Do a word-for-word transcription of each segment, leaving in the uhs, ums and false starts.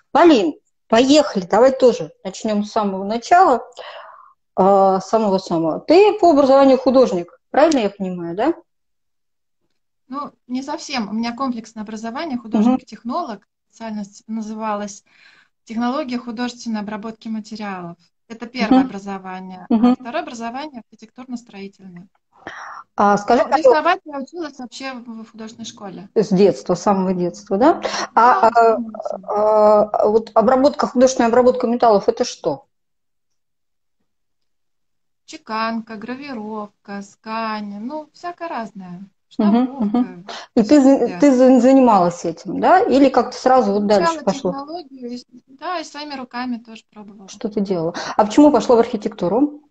Полин, поехали, давай тоже начнем с самого начала, а, самого-самого. Ты по образованию художник, правильно я понимаю, да? Ну, не совсем. У меня комплексное образование, Мгм, художник-технолог. Специальность называлась технология художественной обработки материалов. Это первое мгм, образование. А мгм. второе образование архитектурно-строительное. А скажи, Ну, пожалуйста, рисовать я училась вообще в в художественной школе. с детства, с самого детства, да? А, Да, с а, самого начала. а, вот обработка, художественная обработка металлов – это что? Чеканка, гравировка, скань, ну, всякое разное. Мгм, мгм. Штамповка, И ты, за- шитье. ты за- занималась этим, да? Или как-то сразу вот дальше Изучала пошло? технологию, и, да, и своими руками тоже пробовала. Что ты делала? А почему пошла в архитектуру?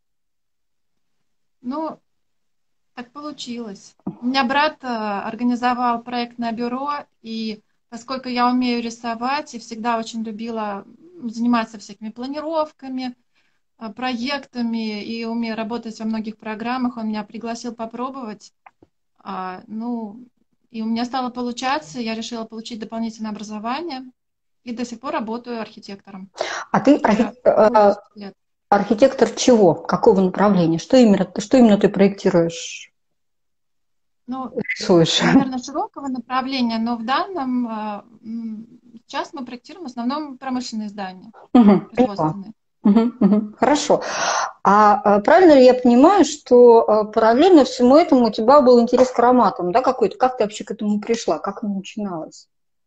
Ну, так получилось. У меня брат э, организовал проектное бюро, и поскольку я умею рисовать и всегда очень любила м, заниматься всякими планировками, э, проектами и умею работать во многих программах, он меня пригласил попробовать. А, ну, и у меня стало получаться, я решила получить дополнительное образование и до сих пор работаю архитектором. А ты Уже архи- э, больше лет. архитектор чего? Какого направления? Что именно, что именно ты проектируешь, Ну, рисуешь? наверное, широкого направления, но в данном а, м, сейчас мы проектируем в основном промышленные здания, Мгм, поняла. производственные. Мгм, мгм, хорошо. А а, правильно ли я понимаю, что а, параллельно всему этому у тебя был интерес к ароматам, да, какой-то? Как ты вообще к этому пришла? Как оно начиналось?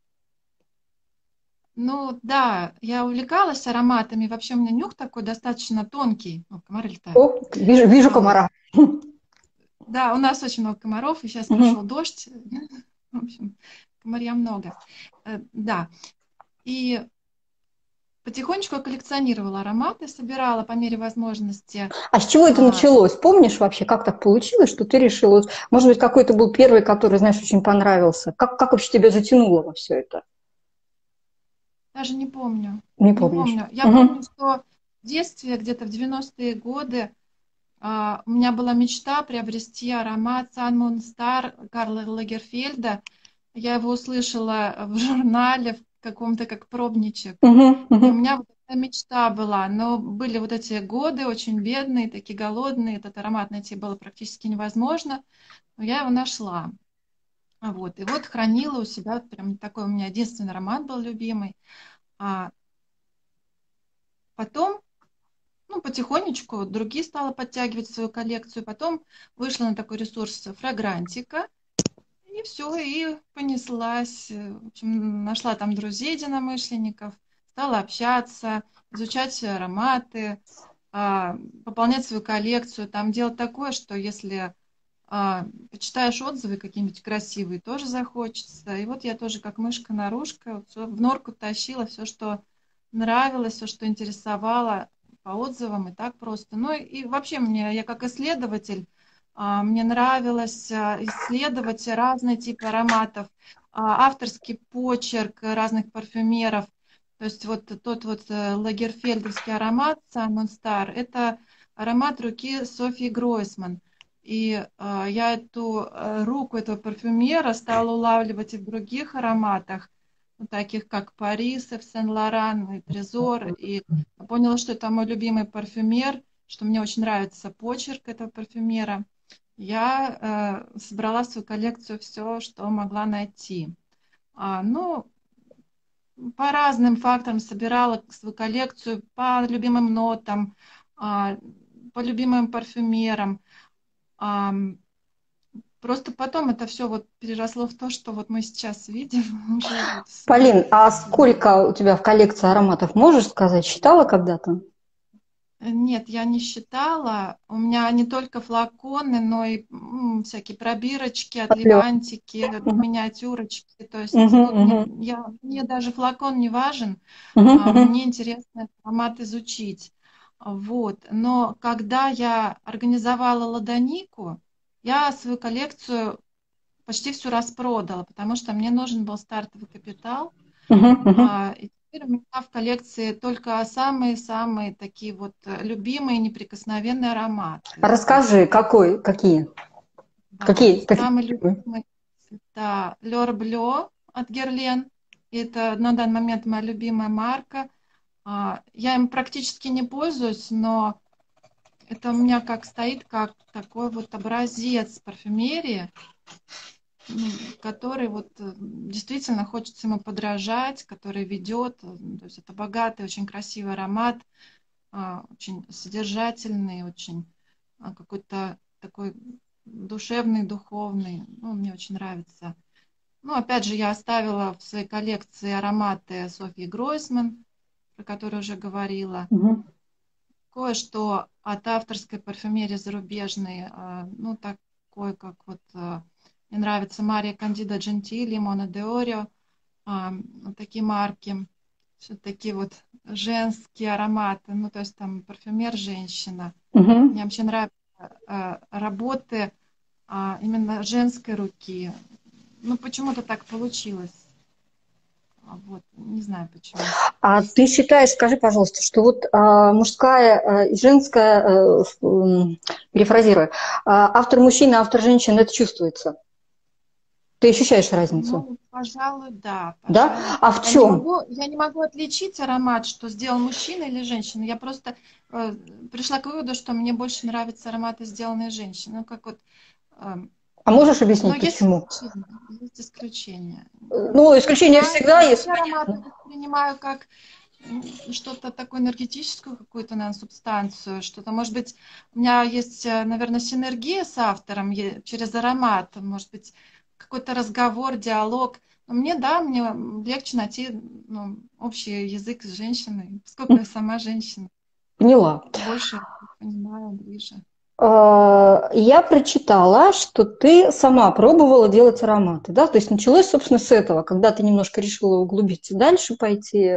Ну, да, я увлекалась ароматами. Вообще у меня нюх такой достаточно тонкий. О, комары летают. О, вижу, вижу А вот, комара. да, у нас очень много комаров, и сейчас Мгм. прошел дождь. В общем, комарья много. Э, Да, и потихонечку я коллекционировала ароматы, собирала по мере возможности. А с чего это А, началось? Помнишь вообще, как так получилось, что ты решила? Вот, может быть, какой-то был первый, который, знаешь, очень понравился. Как, как вообще тебя затянуло во все это? Даже не помню. Не Не помнишь. помню. Я помню, Мгм. что в детстве, где-то в девяностые годы, а, у меня была мечта приобрести аромат Sun Star Карла Лагерфельда. Я его услышала в журнале, в каком-то как пробничек. Мгм. И у Мгм. меня вот эта мечта была. Но были вот эти годы очень бедные, такие голодные. Этот аромат найти было практически невозможно. Но я его нашла. А Вот. И вот хранила у себя, вот прям такой у меня единственный аромат был любимый. А потом Ну, потихонечку другие стала подтягивать свою коллекцию. Потом вышла на такой ресурс Фрагрантика. И все, и понеслась. Э, В общем, нашла там друзей единомышленников, стала общаться, изучать ароматы, а, пополнять свою коллекцию. Там дело такое, что если а, почитаешь отзывы какие-нибудь красивые, тоже захочется. И вот я тоже как мышка-нарушка вот всё в норку тащила все, что нравилось, все, что интересовало по отзывам, и так просто. Ну и вообще мне, я как исследователь, а, мне нравилось а, исследовать разные типы ароматов, а, авторский почерк разных парфюмеров. То есть вот тот вот э, лагерфельдовский аромат Simon Star – это аромат руки Софии Гройсман. И а, я эту а, руку этого парфюмера стала улавливать и в других ароматах, ну, таких как Парис, Ив Сен-Лоран и Трезор. И поняла, что это мой любимый парфюмер, что мне очень нравится почерк этого парфюмера. Я э, собрала в свою коллекцию все, что могла найти. А, ну, по разным факторам собирала свою коллекцию, по любимым нотам, а, по любимым парфюмерам. Ам, Просто потом это все вот переросло в то, что вот мы сейчас видим уже вот с Полин, а седьмого. сколько у тебя в коллекции ароматов, можешь сказать? Считала когда-то? Нет, я не считала. У меня не только флаконы, но и м, всякие пробирочки от Алло. Ливантики, Мгм. миниатюрочки. То есть, Мгм. ну, Мгм. не, я, мне даже флакон не важен. Мгм. а, Мгм. Мне интересно этот аромат изучить. Вот. Но когда я организовала ладонику, я свою коллекцию почти всю распродала, потому что мне нужен был стартовый капитал. Мгм. Мгм. А, и теперь у меня в коллекции только самые-самые такие вот э, любимые неприкосновенные ароматы. То есть, Расскажи, какой, какие? да, Какие? Какие? самый любимый это Лёр Блё от Герлен Это на данный момент моя любимая марка. А, Я им практически не пользуюсь, но это у меня как стоит как такой вот образец парфюмерии, м, который вот э, действительно хочется ему подражать, который ведет. э, То есть это богатый, очень красивый аромат, а, очень содержательный, очень а, какой-то такой душевный, духовный. Ну, мне очень нравится. Ну, опять же, я оставила в своей коллекции ароматы Софьи Гройсман, про которые уже говорила. Мгм. Кое-что от авторской парфюмерии зарубежной, а, ну, такой, как вот а, мне нравится Мария Кандида Джентили, Мона де Орио, а, вот такие марки, все-таки вот женские ароматы, ну, то есть там парфюмер женщина. Мгм. Мне вообще нравятся а, работы а, именно женской руки. Ну, почему-то так получилось. А Вот, не знаю почему. А ты считаешь, скажи, пожалуйста, что вот а, мужская а, и женская, а, в- м, перефразирую, а, автор мужчина, автор женщина, это чувствуется? Ты ощущаешь разницу? Ну, пожалуй, да, Да? пожалуй. А в Я не чем? могу, я не могу отличить аромат, что сделал мужчина или женщина. Я просто э, пришла к выводу, что мне больше нравятся ароматы, сделанные женщиной. Ну, как вот, э, А можешь но объяснить, есть почему? исключения, есть исключения. Ну, Не исключение знаю, всегда я есть, вообще ароматы понятно. воспринимаю как м, что-то такое энергетическую какую-то, наверное, субстанцию, что-то, может быть, у меня есть, э, наверное, синергия с автором е- через аромат, может быть, какой-то разговор, диалог. Но мне, да, мне легче найти ну, общий язык с женщиной, поскольку я сама женщина, Поняла. больше понимаю, ближе. А, Я прочитала, что ты сама пробовала делать ароматы, да? То есть началось, собственно, с этого, когда ты немножко решила углубиться дальше, пойти, э,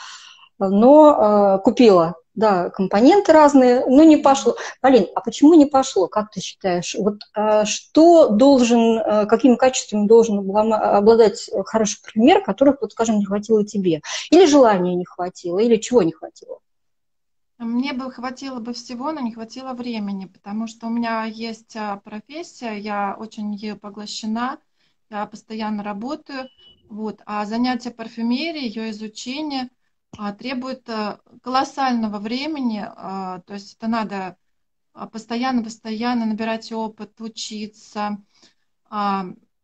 но э, купила, да, компоненты разные, но не Мгм. пошло. Полин, а почему не пошло, как ты считаешь? Вот э, что должен, э, какими качествами должен облама- обладать хороший парфюмер, которых, вот, скажем, не хватило тебе? Или желания не хватило, или чего не хватило? Мне бы хватило бы всего, но не хватило времени, потому что у меня есть а, профессия, я очень ею поглощена, я постоянно работаю, вот, а занятие парфюмерией, ее изучение а, требует а, колоссального времени, а, то есть это надо а, постоянно-постоянно набирать опыт, учиться. А,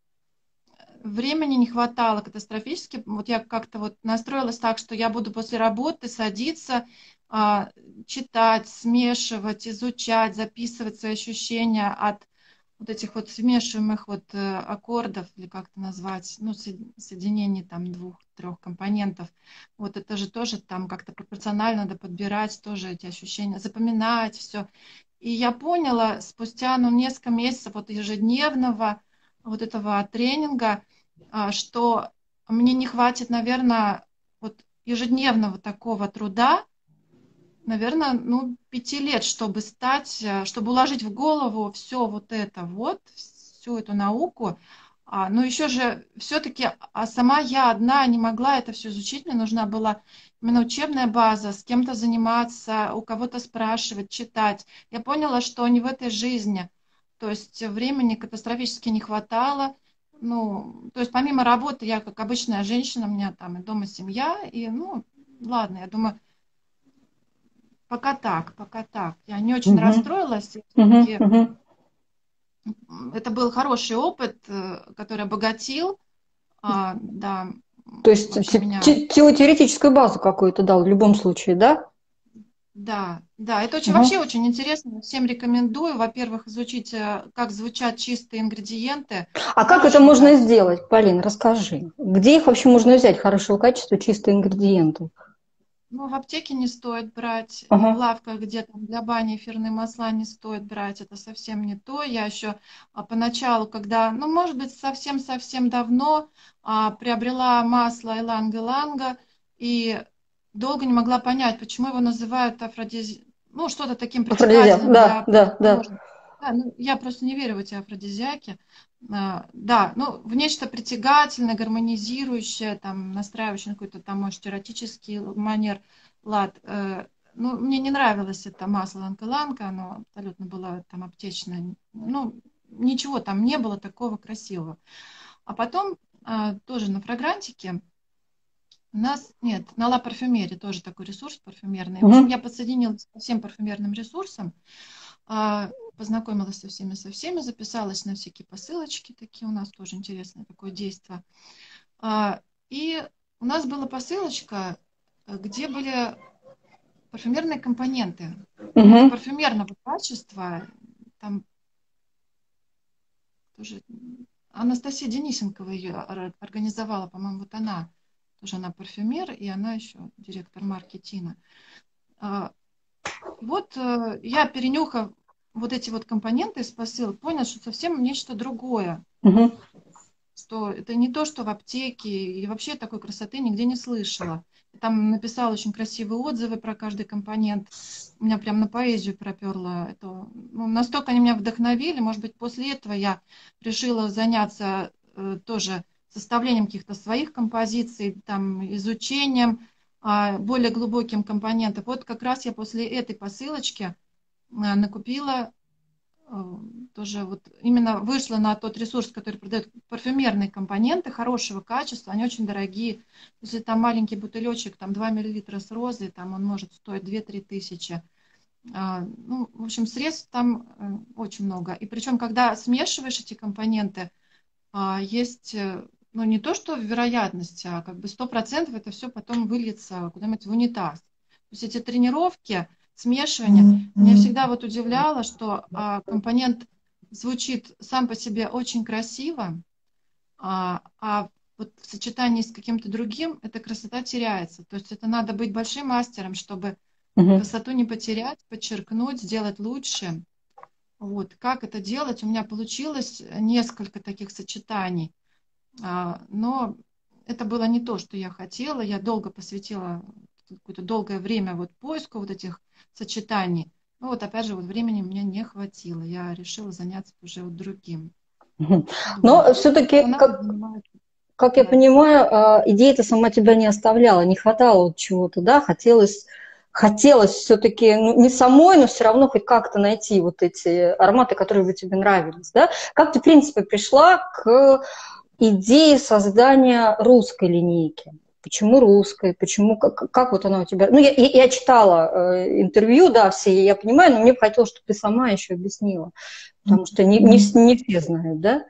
Времени не хватало катастрофически. Вот я как-то вот настроилась так, что я буду после работы садиться, а, читать, смешивать, изучать, записывать свои ощущения от вот этих вот смешиваемых вот э, аккордов, или как это назвать, ну, со- соединений там двух-трех компонентов. Вот это же тоже там как-то пропорционально надо подбирать тоже эти ощущения, запоминать все. И я поняла спустя, ну, несколько месяцев вот ежедневного вот этого тренинга, а, что мне не хватит, наверное, вот ежедневного такого труда, наверное, ну, пяти лет, чтобы стать, э, чтобы уложить в голову все вот это вот, всю эту науку. А, но еще же все-таки, а сама я одна не могла это все изучить, мне нужна была именно учебная база, с кем-то заниматься, у кого-то спрашивать, читать. Я поняла, что не в этой жизни. То есть времени катастрофически не хватало. Ну, то есть помимо работы, я как обычная женщина, у меня там и дома семья, и, ну, ладно, я думаю, пока так, пока так. Я не очень Мгм. расстроилась. Мгм. Все-таки Мгм. это был хороший опыт, э, который обогатил, а, да, То м, есть в общем, те- меня. те- теоретическую базу какую-то дал в любом случае, да? Да, да, это очень, Мгм. вообще очень интересно. Всем рекомендую, во-первых, изучить, э, как звучат чистые ингредиенты, А как это хорошо можно брать. сделать, Полин, расскажи. Где их вообще можно взять, хорошего качества, чистые ингредиенты? Ну, в аптеке не стоит брать, и Ага. в лавках, где там для бани эфирные масла, не стоит брать. Это совсем не то. Я еще а, поначалу, когда, ну, может быть, совсем-совсем давно а, приобрела масло иланга-иланга и долго не могла понять, почему его называют афродизи... ну, что-то таким Афродизиак, притягательным да, для да, да. противоположного. Да, ну, я просто не верю в эти афродизиаки. А, да, ну, в нечто притягательное, гармонизирующее, там, настраивающее на какой-то там, может, эротический манер, лад. Э, ну, мне не нравилось это масло ланка-ланка, оно абсолютно было там аптечное. Ну, ничего там не было такого красивого. А потом а, тоже на фрагрантике У нас нет, на Ла Парфюмере тоже такой ресурс парфюмерный. В общем, Мгм. я подсоединилась ко всем парфюмерным ресурсам, а, познакомилась со всеми, со всеми, записалась на всякие посылочки такие, у нас тоже интересное такое действие. А, И у нас была посылочка, э, где были парфюмерные компоненты. Именно Мгм. парфюмерного качества. Там тоже Анастасия Денисенкова ее организовала, по-моему, вот она. Тоже она парфюмер, и она еще директор марки Тина. А, И вот э, я, перенюхав вот эти вот компоненты из посылок, поняла, что совсем нечто другое. Мгм. Что это не то, что в аптеке, и вообще такой красоты нигде не слышала. Там написала очень красивые отзывы про каждый компонент. У меня прям на поэзию проперло. Это, ну, настолько они меня вдохновили. Может быть, после этого я решила заняться э, тоже составлением каких-то своих композиций, там, изучением а, более глубоким компонентов. Вот как раз я после этой посылочки а, накупила э, тоже вот именно вышла на тот ресурс, который продает парфюмерные компоненты хорошего качества, они очень дорогие. Если там маленький бутылечек, там два миллилитра с розой, там он может стоить две-три тысячи. А, ну, в общем, средств там э, очень много. И причем, когда смешиваешь эти компоненты, а, есть, э, ну, не то, что вероятность, а как бы сто процентов это все потом выльется куда-нибудь в унитаз. То есть эти тренировки, смешивание, меня всегда вот удивляло, что а, компонент звучит сам по себе очень красиво, а, а вот в сочетании с каким-то другим эта красота теряется. То есть это надо быть большим мастером, чтобы Мгм. красоту не потерять, подчеркнуть, сделать лучше. Вот. Как это делать? У меня получилось несколько таких сочетаний. А, Но это было не то, что я хотела. Я долго посвятила какое-то долгое время вот поиску вот этих сочетаний. Ну вот опять же, вот времени мне не хватило. Я решила заняться уже вот другим. Мгм. Думаю, Но что все-таки, она как, занимает. как я Да. понимаю, а, идея-то сама тебя не оставляла, не хватало вот чего-то, да, хотелось, хотелось все-таки, ну, не самой, но все равно хоть как-то найти вот эти ароматы, которые бы тебе нравились, да. Как ты, в принципе, пришла к идее создания русской линейки? Почему русской? Почему, как, как вот она у тебя... Ну, я, я я читала э, интервью, да, все, я понимаю, но мне бы хотелось, чтобы ты сама еще объяснила, потому что не, не, не все знают, да?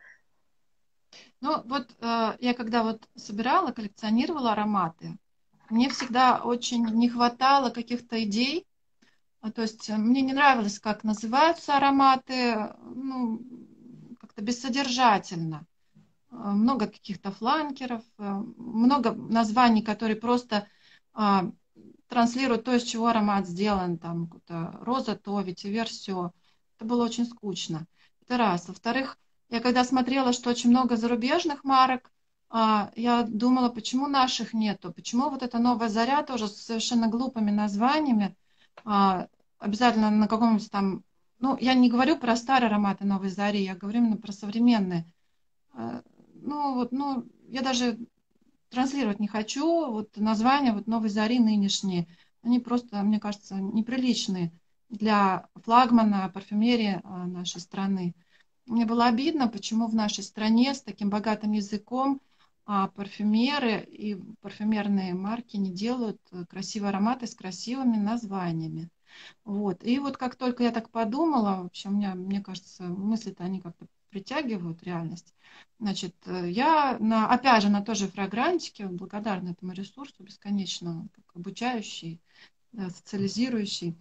Ну вот э, я когда вот собирала, коллекционировала ароматы, мне всегда очень не хватало каких-то идей. А, То есть э, мне не нравилось, как называются ароматы, ну, как-то бессодержательно. Э, Много каких-то фланкеров, э, много названий, которые просто а, транслируют то, из чего аромат сделан, там, какую-то роза, то, ветивер, все. Это было очень скучно. Это раз. Во-вторых, я когда смотрела, что очень много зарубежных марок, а, я думала, почему наших нету, почему вот эта новая заря тоже с совершенно глупыми названиями, а, обязательно на каком-нибудь там, ну, я не говорю про старые ароматы новой зари, я говорю именно про современные. А, Ну, вот, ну, я даже транслировать не хочу. Вот названия вот новой зари нынешние, они просто, мне кажется, неприличные для флагмана парфюмерии а, нашей страны. Мне было обидно, почему в нашей стране с таким богатым языком а, парфюмеры и парфюмерные марки не делают э, красивые ароматы с красивыми названиями. Вот. И вот как только я так подумала, вообще у меня, мне кажется, мысли-то они как-то притягивают реальность. Значит, э, я, на, опять же, на той же фрагрантике, благодарна этому ресурсу бесконечно, как обучающий, да, социализирующий,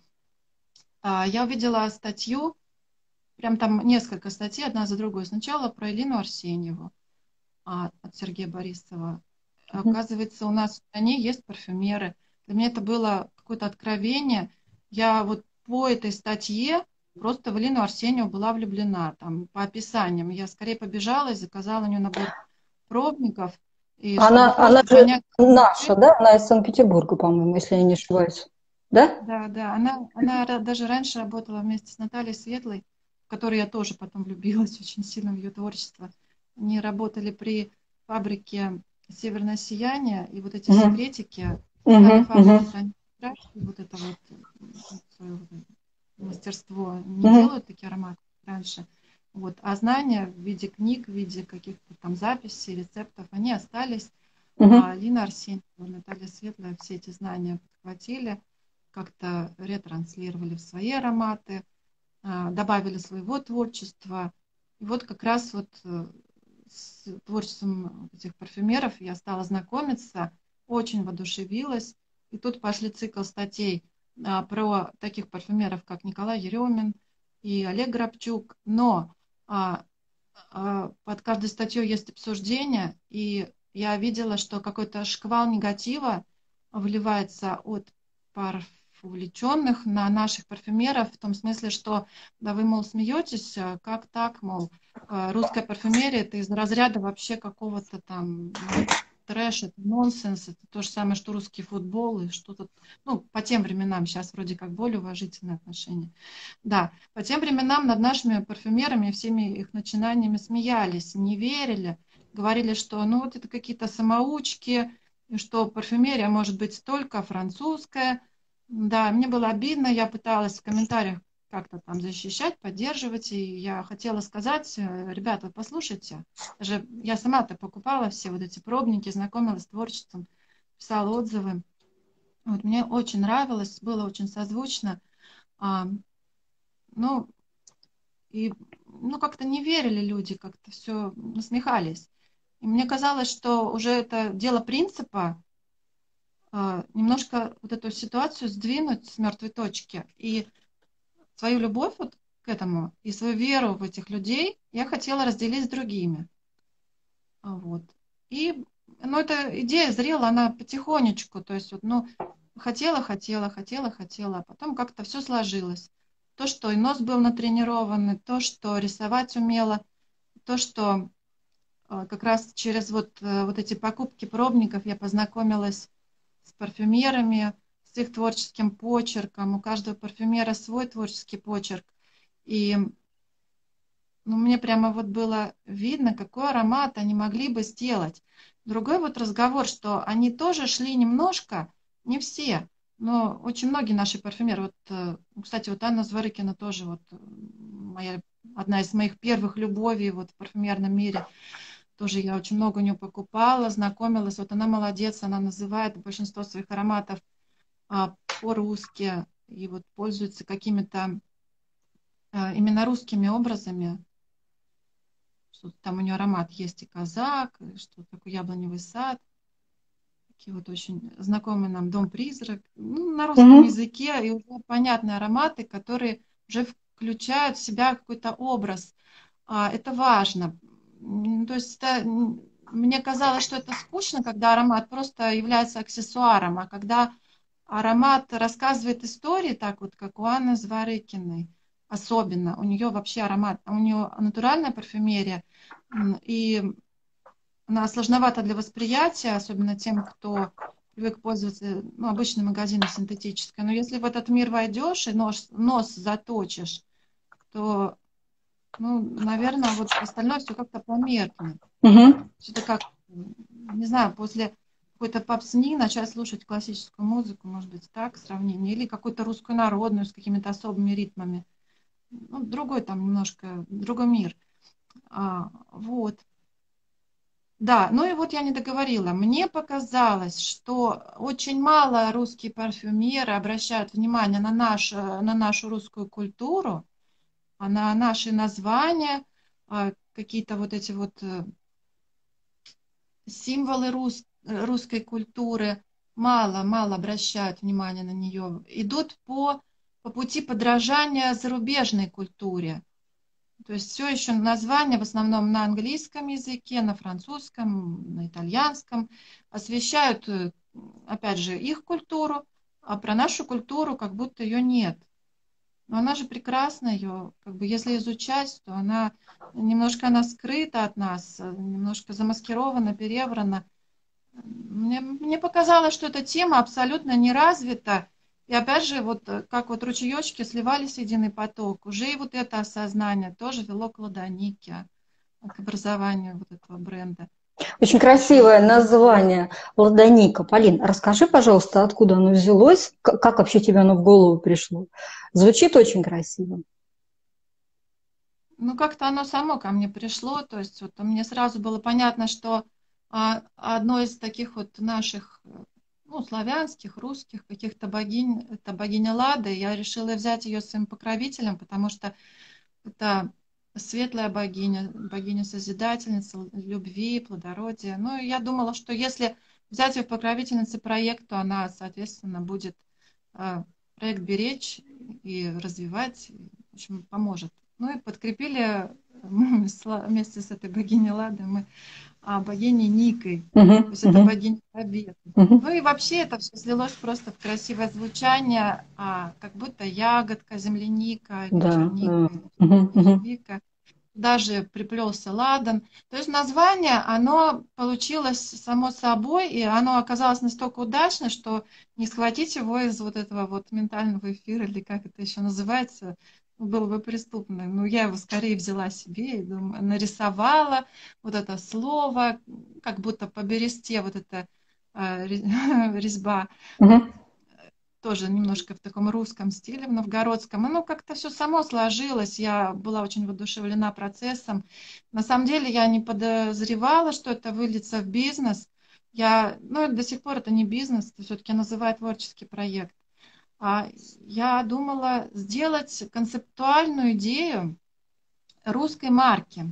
а, я увидела статью, прям там несколько статей, одна за другой. Сначала про Элину Арсеньеву а, от Сергея Борисова. Оказывается, у нас в стране есть парфюмеры. Для меня это было какое-то откровение. Я вот по этой статье просто в Элину Арсеньеву была влюблена. Там, по описаниям. Я скорее побежала и заказала у нее набор пробников. И чтобы Она, она просто же понять, наша, да? Она из Санкт-Петербурга, по-моему, если я не ошибаюсь. Да? да, да, она, она ра- даже раньше работала вместе с Натальей Светлой, в которой я тоже потом влюбилась очень сильно в ее творчество. Они работали при фабрике «Северное сияние», и вот эти Мгм. секретики, Мгм. специальной Мгм. фабрики хранят страшно, и вот это вот м, свое вот это мастерство не Мгм. делают такие ароматы как раньше. Вот. А знания в виде книг, в виде каких-то там записей, рецептов, они остались. Мгм. А Лина Арсеньева, Наталья Светлая все эти знания подхватили, как-то ретранслировали в свои ароматы, а, добавили своего творчества. И вот как раз вот э, с творчеством этих парфюмеров я стала знакомиться, очень воодушевилась. И тут пошли цикл статей а, про таких парфюмеров, как Николай Еремин и Олег Грабчук. Но а, а, под каждой статьей есть обсуждение, и я видела, что какой-то шквал негатива выливается от парфувлеченных на наших парфюмеров, в том смысле, что, да вы, мол, смеетесь, а как так, мол, а, русская парфюмерия это из разряда вообще какого-то там, ну, трэш, это нонсенс, это то же самое, что русский футбол и что-то, ну, по тем временам, сейчас вроде как более уважительное отношение. Да, по тем временам над нашими парфюмерами и всеми их начинаниями смеялись, не верили, говорили, что ну вот это какие-то самоучки, и что парфюмерия может быть только французская. Да, мне было обидно, я пыталась в комментариях как-то там защищать, поддерживать, и я хотела сказать, э, ребята, послушайте, даже я сама-то покупала все вот эти пробники, знакомилась с творчеством, писала отзывы. Вот, мне очень нравилось, было очень созвучно. А, ну, и ну, как-то не верили люди, как-то все насмехались. И мне казалось, что уже это дело принципа, а, немножко вот эту ситуацию сдвинуть с мертвой точки. И свою любовь вот к этому и свою веру в этих людей я хотела разделить с другими. А, Вот. И, ну, эта идея зрела, она потихонечку, то есть, вот, ну, хотела, хотела, хотела, хотела, а потом как-то все сложилось. То, что и нос был натренированный, то, что рисовать умела, то, что э, как раз через вот, э, вот эти покупки пробников я познакомилась с парфюмерами, с их творческим почерком. У каждого парфюмера свой творческий почерк. И ну, мне прямо вот было видно, какой аромат они могли бы сделать. Другой вот разговор, что они тоже шли немножко, не все, но очень многие наши парфюмеры, вот, э, кстати, вот Анна Зворыкина тоже вот э, моя, одна из моих первых любовей вот в парфюмерном мире, тоже я очень много у нее покупала, знакомилась, вот она молодец, она называет большинство своих ароматов а, по-русски и вот пользуется какими-то а, именно русскими образами, что там у нее аромат есть и казак, и что такое яблоневый сад, такие вот очень знакомый нам дом-призрак, ну, на русском Мгм. языке, и уже понятные ароматы, которые уже включают в себя какой-то образ. А, это важно. М, То есть это, м, мне казалось, что это скучно, когда аромат просто является аксессуаром, а когда аромат рассказывает истории, так вот, как у Анны Зворыкиной, особенно. У нее вообще аромат, у нее натуральная парфюмерия, м, и она сложновата для восприятия, особенно тем, кто привык пользоваться ну, обычным магазином синтетической. Но если в этот мир войдешь и нос, нос заточишь, то, ну, наверное, вот остальное все как-то померкнет. Мгм. Что-то как, не знаю, после какой-то попсни начать слушать классическую музыку, может быть, так сравнение, или какую-то русскую народную с какими-то особыми ритмами. Ну, другой там немножко, другой мир. А, вот. Да, ну и вот я не договорила. Мне показалось, что очень мало русские парфюмеры обращают внимание на, наш, э, на нашу русскую культуру, а на наши названия, а, какие-то вот эти вот э, символы рус- э, русской культуры. Мало, мало обращают внимание на нее. Идут по, по пути подражания зарубежной культуре. То есть все еще названия в основном на английском языке, на французском, на итальянском освещают, э, опять же, их культуру, а про нашу культуру как будто ее нет. Но она же прекрасна, ее, как бы, если изучать, то она немножко она скрыта от нас, э, немножко замаскирована, переврана. Мне, мне показалось, что эта тема абсолютно не развита. И опять же, вот э, как вот ручеечки сливались в единый поток, уже и вот это осознание тоже вело к Ладонике, к образованию вот этого бренда. Очень Еще красивое название Ладоника. Полин, расскажи, пожалуйста, откуда оно взялось, к- как вообще тебе оно в голову пришло. Звучит очень красиво. ну, как-то оно само ко мне пришло, то есть вот мне сразу было понятно, что А одной из таких вот наших, ну, славянских, русских каких-то богинь, это богиня Лада. Я решила взять ее своим покровителем, потому что это светлая богиня, богиня-созидательница любви, плодородия. Ну, и я думала, что если взять ее покровительницей проект, то она, соответственно, будет э, проект беречь и развивать, в общем, поможет. Ну и подкрепили мы вместе с этой богиней Ладой мы а, богиней Никой. То Мгм, есть это мгм, богиня победы. мгм. Ну и вообще это все слилось просто в красивое звучание, а, как будто ягодка, земляника или Да, да. черника, или Мгм, мгм, ежевика. Даже приплелся ладан. То есть название, оно получилось само собой, и оно оказалось настолько удачно, что не схватить его из вот этого вот ментального эфира, или как это еще называется, было бы преступно. Ну, я его скорее взяла себе и думаю, нарисовала вот это слово, как будто по бересте вот эта э, резьба, мгм. тоже немножко в таком русском стиле, в новгородском. Оно как-то все само сложилось. Я была очень воодушевлена процессом. На самом деле я не подозревала, что это выльется в бизнес. Я, ну, до сих пор это не бизнес, это все-таки называю творческий проект. А я думала сделать концептуальную идею русской марки.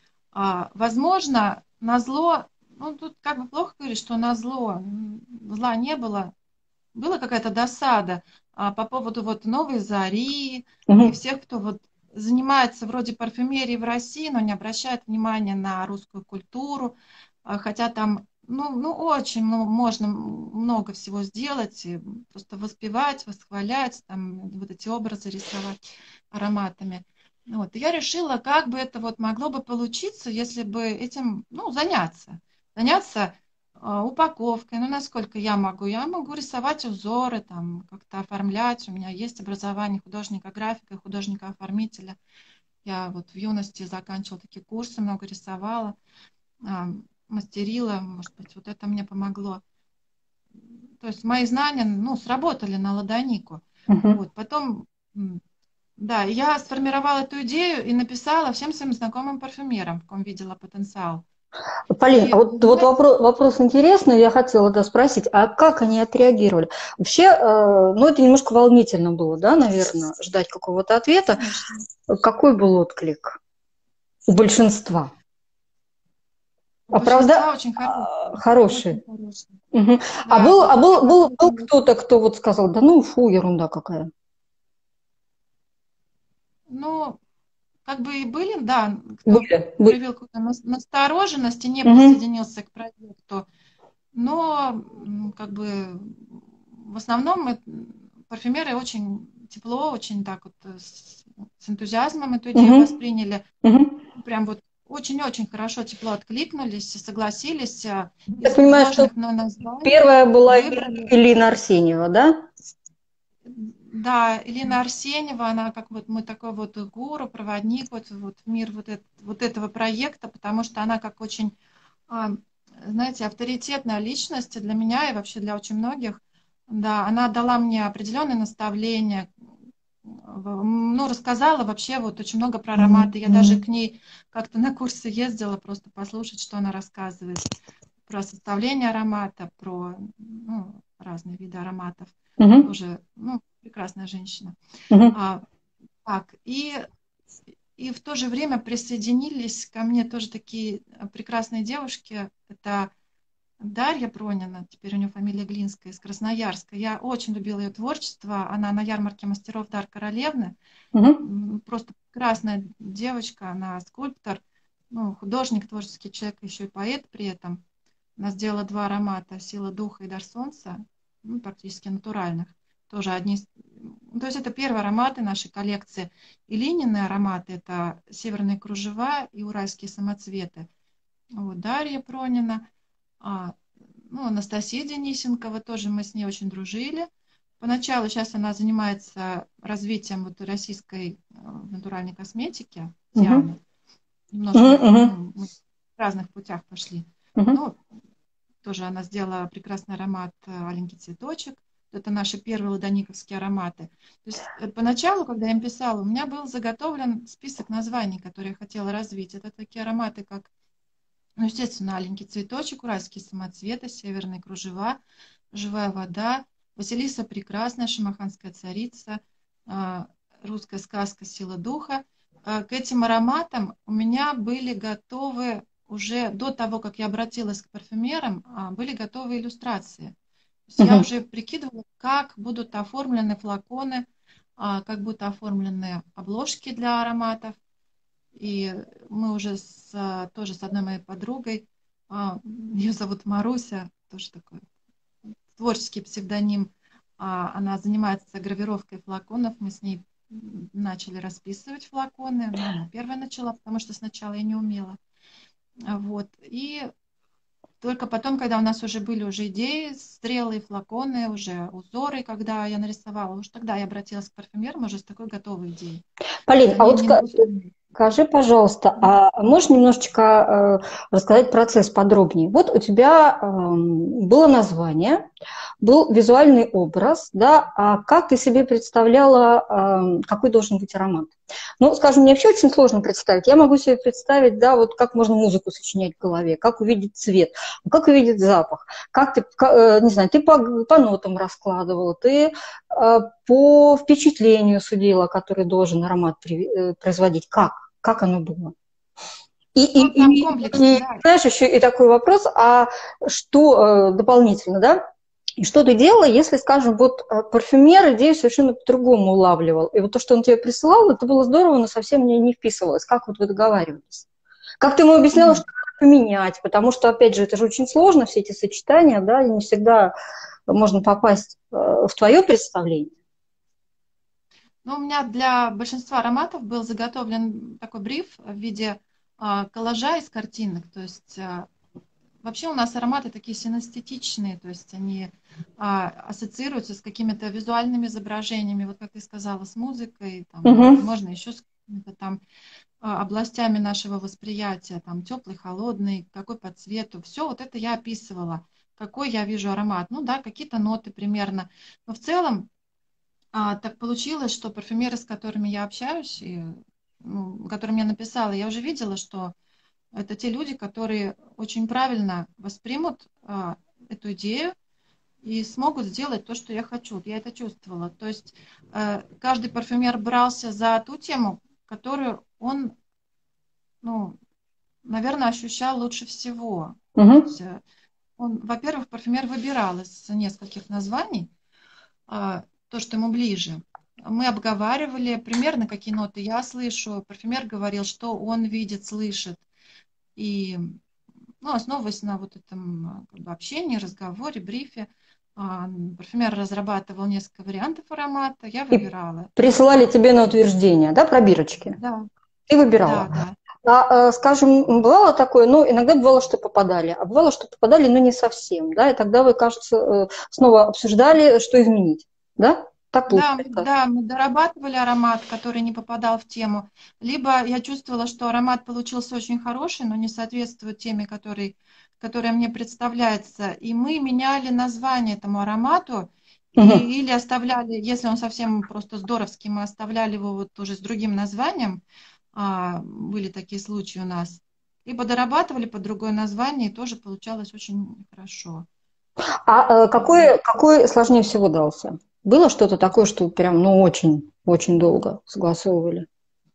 А, возможно, на зло, ну, тут как бы плохо говорить, что на зло, зла не было, была какая-то досада а, по поводу вот новой зари и Мгм. всех, кто вот занимается вроде парфюмерии в России, но не обращает внимания на русскую культуру, а, хотя там ну, ну очень ну, можно много всего сделать, и просто воспевать, восхвалять, там вот эти образы рисовать ароматами. Вот. И я решила, как бы это вот могло бы получиться, если бы этим, ну, заняться. Заняться а, упаковкой, ну, насколько я могу. Я могу рисовать узоры, там, как-то оформлять. У меня есть образование художника-графика, художника-оформителя. Я вот в юности заканчивала такие курсы, много рисовала, а, мастерила, может быть, вот это мне помогло. То есть мои знания, ну, сработали на ладонику. Мгм. Вот, потом, м, да, я сформировала эту идею и написала всем своим знакомым парфюмерам, в ком видела потенциал. Полин, а И, вот, вот знаете, вопрос, вопрос интересный, я хотела да, спросить, а как они отреагировали? Вообще, э, ну это немножко волнительно было, да, наверное, ждать какого-то ответа. конечно, Какой был отклик у большинства? у А правда, большинства очень хороший, а, очень хороший. хороший. Мгм. А Да, был, а вот был, был, был абсолютно. кто-то, кто вот сказал, да ну фу, ерунда какая. Ну, как бы и были, да, кто Были, были. проявил какую-то нас- настороженность и не Мгм. присоединился к проекту. Но, м, как бы, в основном мы, м, парфюмеры очень тепло, очень так вот э, с, с энтузиазмом эту идею Мгм. восприняли. Мгм. Прям вот очень-очень хорошо, тепло откликнулись, и согласились. а, Я Из понимаю, что предложенных мной названий первая была выбрали. Элина Арсеньева, да? Да, Елена Арсеньева, она как вот мы такой вот гуру, проводник вот, вот в мир вот, эт- вот этого проекта, потому что она как очень, а, знаете, авторитетная личность для меня и вообще для очень многих. Да, она дала мне определенные наставления, в- ну, рассказала вообще вот очень много про Мгм. ароматы. Я даже Мгм. к ней как-то на курсы ездила просто послушать, что она рассказывает про составление аромата, про ну, разные виды ароматов. Мгм. Тоже, ну, прекрасная женщина. Мгм. А, так, и, и в то же время присоединились ко мне тоже такие э, прекрасные девушки. Это Дарья Пронина, теперь у нее фамилия Глинская, из Красноярска. Я очень любила ее творчество. Она на ярмарке мастеров Дар Королевны. Мгм. М, Просто прекрасная девочка, она скульптор, ну, художник, творческий человек, еще и поэт при этом. Она сделала два аромата «Сила духа» и «Дар солнца», ну, практически натуральных. Тоже одни из... ну, то есть это первые ароматы нашей коллекции. И линейные ароматы — это северные кружева и уральские самоцветы. Вот, Дарья Пронина, а, ну, Анастасия Денисенкова, тоже мы с ней очень дружили. Поначалу сейчас она занимается развитием вот российской э, натуральной косметики, Мгм. Диана. Немножко Мгм. Мгм. ну, мы в разных путях пошли. Мгм. Ну, тоже она сделала прекрасный аромат э, «Аленький цветочек». Это наши первые ладониковские ароматы. То есть э, поначалу, когда я им писала, у меня был заготовлен список названий, которые я хотела развить. Это такие ароматы, как Ну, естественно, аленький цветочек, уральские самоцветы, северные кружева, живая вода, Василиса Прекрасная, шамаханская царица, а, русская сказка «Сила духа». А, К этим ароматам у меня были готовы уже до того, как я обратилась к парфюмерам, а, были готовы иллюстрации. То есть я Мгм. уже прикидывала, как будут оформлены флаконы, а, как будут оформлены обложки для ароматов. И мы уже с, а, тоже с одной моей подругой, а, ее зовут Маруся, тоже такой творческий псевдоним, а, она занимается гравировкой флаконов, мы с ней м, начали расписывать флаконы, ну, она первая начала, потому что сначала я не умела. А, Вот. И только потом, когда у нас уже были уже идеи, стрелы, флаконы, уже узоры, когда я нарисовала, уж тогда я обратилась к парфюмерам уже с такой готовой идеей. Полин, а Они вот мне ска- написали. скажи, пожалуйста, а можешь немножечко э, рассказать процесс подробнее? Вот у тебя эм, было название, был визуальный образ, да, а как ты себе представляла, эм, какой должен быть аромат? Ну, скажем, мне вообще очень сложно представить. Я могу себе представить, да, вот как можно музыку сочинять в голове, как увидеть цвет, как увидеть запах, как ты, ка- э, не знаю, ты по, по нотам раскладывала, ты э, по впечатлению судила, который должен аромат при- э, производить. Как? Как оно было? И, Ну, и, там и, комплекс, и, да. знаешь, еще и такой вопрос, а что э, дополнительно, да? И что ты делала, если, скажем, вот э, парфюмер идею совершенно по-другому улавливал, и вот то, что он тебе присылал, это было здорово, но совсем не, не вписывалось. Как вот вы договаривались? Как ты ему объясняла, Мгм. что надо поменять? Потому что, опять же, это же очень сложно, все эти сочетания, да, и не всегда можно попасть э, в твое представление. Ну, у меня для большинства ароматов был заготовлен такой бриф в виде а, коллажа из картинок. То есть а, вообще у нас ароматы такие синестетичные, то есть они а, ассоциируются с какими-то визуальными изображениями, вот как ты сказала, с музыкой, там, Мгм. возможно, еще с какими-то там а, областями нашего восприятия, там, теплый, холодный, какой по цвету. Все вот это я описывала, какой я вижу аромат. Ну да, какие-то ноты примерно. Но в целом а, так получилось, что парфюмеры, с которыми я общаюсь, и, ну, которым я написала, я уже видела, что это те люди, которые очень правильно воспримут а, эту идею и смогут сделать то, что я хочу. Я это чувствовала. То есть э, каждый парфюмер брался за ту тему, которую он, ну, наверное, ощущал лучше всего. То Мгм. есть, э, он, во-первых, парфюмер выбирал из нескольких названий а, то, что ему ближе. Мы обговаривали примерно, какие ноты я слышу. Парфюмер говорил, что он видит, слышит. И, ну, основываясь на вот этом а, как бы, общении, разговоре, брифе, а, парфюмер разрабатывал несколько вариантов аромата, я И выбирала. присылали тебе на утверждение, да, пробирочки? Да, Ты да, выбирала. да. А, э, скажем, бывало такое, ну, иногда бывало, что попадали, а бывало, что попадали, но не совсем, да, и тогда вы, кажется, э, снова обсуждали, что изменить, да? Так Да, мы- получается. да, мы дорабатывали аромат, который не попадал в тему. Либо я чувствовала, что аромат получился очень хороший, но не соответствует теме, который, которая мне представляется. И мы меняли название этому аромату, Мгм. и, или оставляли, если он совсем просто здоровский, мы оставляли его вот уже с другим названием. А, были такие случаи у нас. Либо дорабатывали под другое название, и тоже получалось очень хорошо. А э, Вот. какой, какой сложнее всего дался? Было что-то такое, что прям, ну, очень, очень долго согласовывали?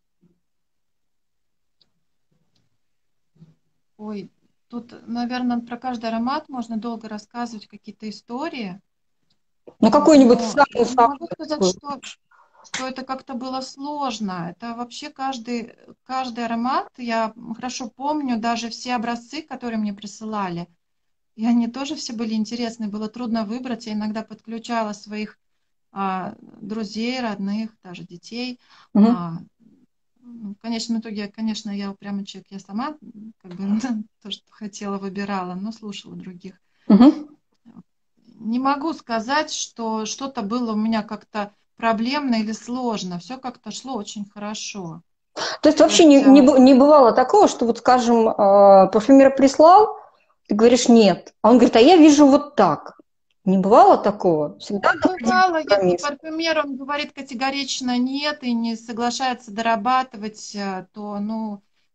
Ой, тут, наверное, про каждый аромат можно долго рассказывать какие-то истории, Ну, а, какой-нибудь но я не самый-самый могу сказать, такой. что, что это как-то было сложно. Это вообще каждый, каждый аромат, я хорошо помню, даже все образцы, которые мне присылали, и они тоже все были интересны, было трудно выбрать. Я иногда подключала своих а, друзей, родных, даже детей. Мгм. А, ну, в конечном итоге, конечно, я упрямый человек, я сама как бы то, что хотела, выбирала, но слушала других. Мгм. Не могу сказать, что что-то было у меня как-то проблемно или сложно. Все как-то шло очень хорошо. То есть То вообще не, есть, не, а, бу- не бывало такого, что вот, скажем, э, парфюмер прислал, ты говоришь нет, а он говорит, а я вижу вот так. Не бывало такого? Всегда находили бывало, если компромисс. парфюмер, он говорит категорично нет и не соглашается дорабатывать, а, то, ну,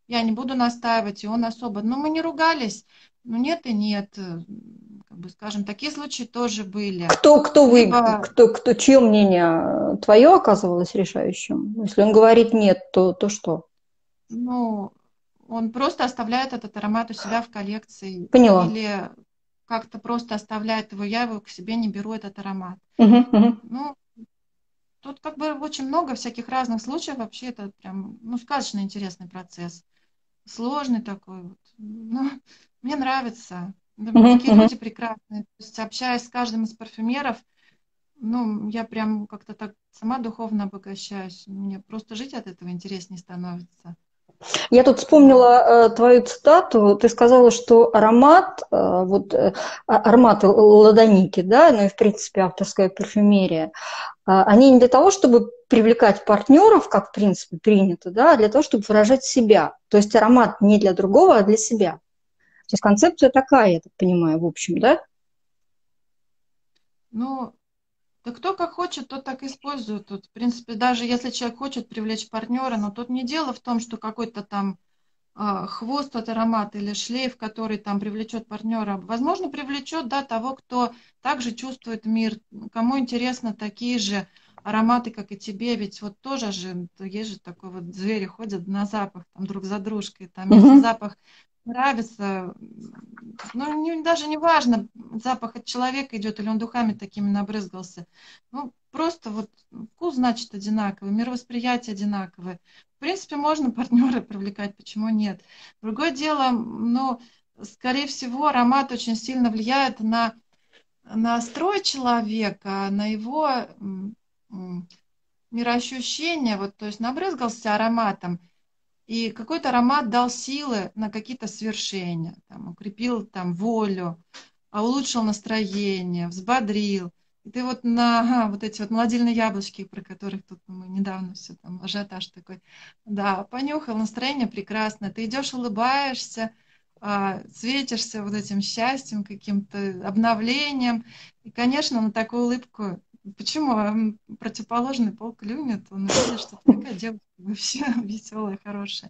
я не буду настаивать, и он особо. Но мы не ругались. Ну, нет и нет. Э, Как бы, скажем, такие случаи тоже были. Кто, кто вы, Либо, кто, кто, чье мнение твое оказывалось решающим? Если он говорит нет, то, то что? ну, он просто оставляет этот аромат у себя в коллекции. Поняла. Или как-то просто оставляет его, я его к себе не беру, этот аромат. Мгм, мгм. Ну, тут как бы очень много всяких разных случаев. Вообще это прям, ну, сказочно интересный процесс. Сложный такой вот. Ну, мне нравится. Да, Мгм, такие мгм. люди прекрасные. То есть, общаясь с каждым из парфюмеров, ну, я прям как-то так сама духовно обогащаюсь. Мне просто жить от этого интереснее становится. Я тут Да. вспомнила э, твою цитату. Ты сказала, что аромат, э, вот э, а- ароматы ладоники, да, ну и в принципе авторская парфюмерия, а, они не для того, чтобы привлекать партнеров, как в принципе принято, да, а для того, чтобы выражать себя. То есть аромат не для другого, а для себя. То есть концепция такая, я так понимаю, в общем, да? Ну, да кто как хочет, тот так и использует. Тут, в принципе, даже если человек хочет привлечь партнера, но тут не дело в том, что какой-то там а, хвост от аромата или шлейф, который там привлечет партнера. Возможно, привлечет, да, того, кто также чувствует мир, кому интересно такие же ароматы, как и тебе, ведь вот тоже же, есть же такой вот, звери ходят на запах там друг за дружкой, там, если Мгм. запах нравится, ну, не, даже не важно, запах от человека идет или он духами такими набрызгался, ну, просто вот вкус, значит, одинаковый, мировосприятие одинаковое. В принципе, можно партнера привлекать, почему нет? Другое дело, ну, скорее всего, аромат очень сильно влияет на настрой человека, на его м, м, мироощущение. Вот, то есть набрызгался ароматом, и какой-то аромат дал силы на какие-то свершения, там, укрепил там волю, а улучшил настроение, взбодрил. И ты вот на ага, вот эти вот молодильные яблочки, про которых тут мы недавно все там, ажиотаж такой, да, понюхал, настроение прекрасное, ты идешь, улыбаешься, а, светишься вот этим счастьем, каким-то обновлением. И, конечно, на такую улыбку, почему м, противоположный пол клюнет, он увидит, что ты такая девушка вообще веселая, хорошая.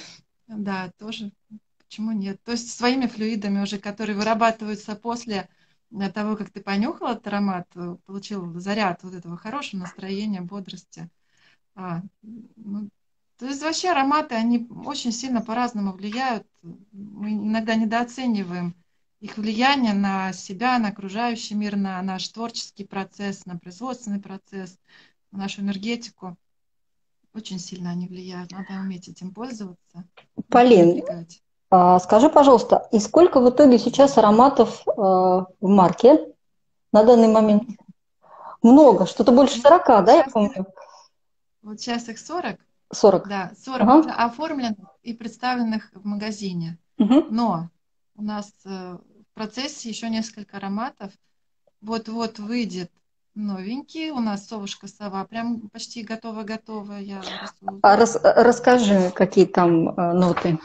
Да, тоже почему нет? То есть своими флюидами уже, которые вырабатываются после э, того, как ты понюхал этот аромат, э, получил заряд вот этого хорошего настроения, бодрости. А, ну, то есть вообще ароматы, они очень сильно по-разному влияют. Мы иногда недооцениваем их влияние на себя, на окружающий мир, на наш творческий процесс, на производственный процесс, на нашу энергетику. Очень сильно они влияют. Надо уметь этим пользоваться, не Полин, пренебрегать. а скажи, пожалуйста, и сколько в итоге сейчас ароматов э, в марке на данный момент? Много, что-то больше Ну, сорока, да, я сейчас их, помню? вот сейчас их сорок, Сорок. да, сорок Ага. уже оформленных и представленных в магазине. Мгм. Но у нас э, в процессе еще несколько ароматов. Вот-вот выйдет новенький. У нас совушка сова. Прям почти готово-готово. Я А рисую. рас- расскажи, какие там э, ноты,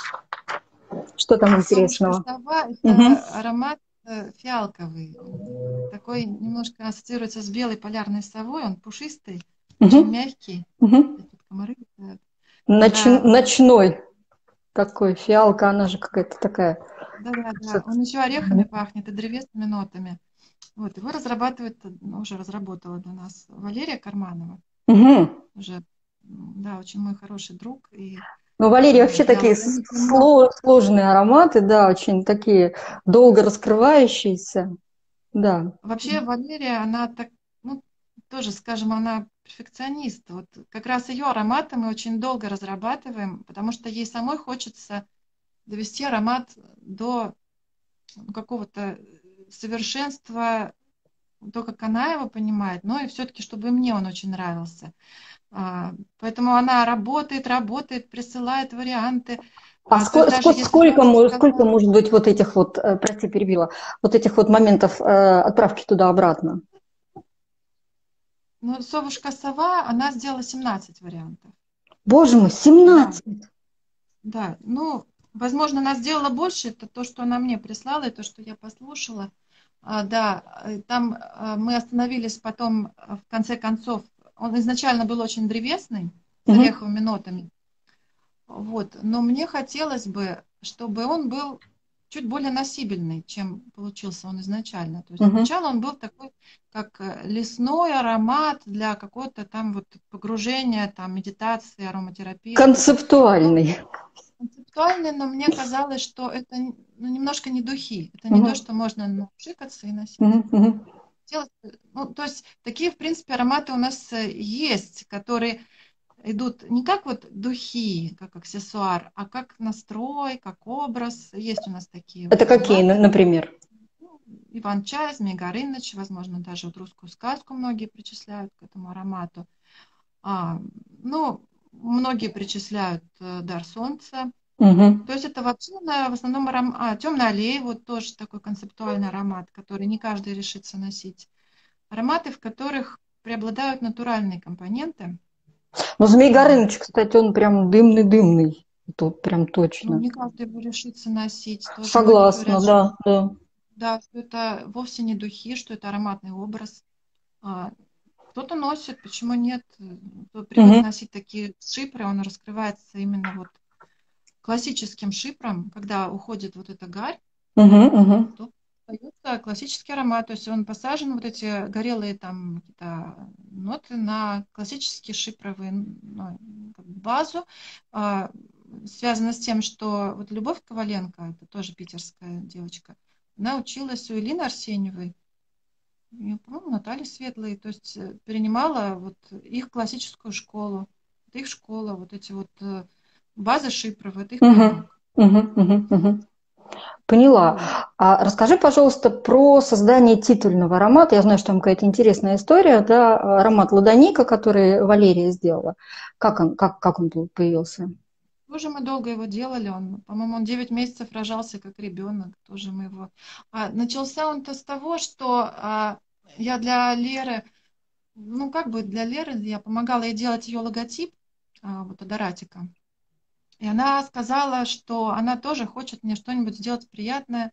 что там Совушка интересного? сова — Мгм. это аромат э, фиалковый. Такой немножко ассоциируется с белой полярной совой. Он пушистый, очень Мгм. мягкий. Мгм. Тут комары летают. Ноч- Да, ночной такой, фиалка, она же какая-то такая. да-да-да. Что-то. Он еще орехами пахнет и древесными нотами. Вот, его разрабатывает, ну, уже разработала для нас Валерия Карманова. Мгм. Уже, м, да, очень мой хороший друг. И Ну, Валерий, э, вообще для такие с- латоники много. сло- сложные ароматы, да, очень такие долго раскрывающиеся, да. Вообще Валерия, она так, ну, тоже, скажем, она перфекционист. Вот как раз ее ароматы мы очень долго разрабатываем, потому что ей самой хочется довести аромат до ну, какого-то совершенства, то, как она его понимает, но и все-таки, чтобы и мне он очень нравился. А, Поэтому она работает, работает, присылает варианты. А А, То есть ско- даже ско- если я сколько, уже мо- сколько сказала, может быть вот этих вот, э, прости, перебила, вот этих вот моментов э, отправки туда-обратно? ну, совушка сова, она сделала семнадцать вариантов. Боже мой, Да, семнадцать! да. Ну, возможно, она сделала больше, это то, что она мне прислала, и то, что я послушала. А, да, э, там а, мы остановились потом, а, в конце концов, он изначально был очень древесный, с Мгм. ореховыми нотами. Вот. Но мне хотелось бы, чтобы он был чуть более носибельный, чем получился он изначально. То есть Мгм. сначала он был такой, как э, лесной аромат для какого-то там вот погружения, там медитации, ароматерапии, что-то. Но Концептуальный. концептуальный, но мне казалось, что это ну, немножко не духи. Это не то, Мгм. что можно ну, пшикаться и носить. Мгм. Мгм. Делать, э, ну, то есть такие, в принципе, ароматы у нас э, есть, которые идут не как вот духи, как аксессуар, а как настрой, как образ. Есть у нас такие Это вот какие, на- ароматы. например? Ну, Иван-чай, Змей Горыныч, возможно, даже вот русскую сказку многие причисляют к этому аромату. А, ну, многие причисляют э, Дар солнца. Мгм. То есть это вообще на- в основном аром... а, темный аллей, вот тоже такой концептуальный аромат, который не каждый решится носить. Ароматы, в которых преобладают натуральные компоненты. Ну, Змей А, Горыныч, кстати, он прям дымный-дымный. Тут прям Ну, точно. не каждый его решится носить. Тоже многие Согласна, говорят, что да, да. да, что это вовсе не духи, что это ароматный образ. А, Кто-то носит, почему нет? Кто привык Мгм. носить такие шипры, он раскрывается именно вот классическим шипром, когда уходит вот эта гарь, Мгм. Мгм. то появится классический аромат. То есть он посажен, вот эти горелые там какие-то ноты на классические шипровые ну, как бы базу. А, Связано с тем, что вот Любовь Коваленко, это тоже питерская девочка, она училась у Элины Арсеньевой, и, по-моему, Натальи Светлой, то есть э, перенимала вот их классическую школу, это их школа, вот эти вот э, базы шипровые, это их Мгм. потомок. Мгм. Мгм. Мгм. Поняла. Вот. А расскажи, пожалуйста, про создание титульного аромата. Я знаю, что там какая-то интересная история, да, аромат ладоника, который Валерия сделала. Как он, как, как он был- появился? Тоже мы долго его делали, он, по-моему, он девять месяцев рожался как ребенок, тоже мы его... А, начался он-то с того, что а, я для Леры, ну как бы для Леры, я помогала ей делать ее логотип, а, вот Адоратика. И она сказала, что она тоже хочет мне что-нибудь сделать приятное,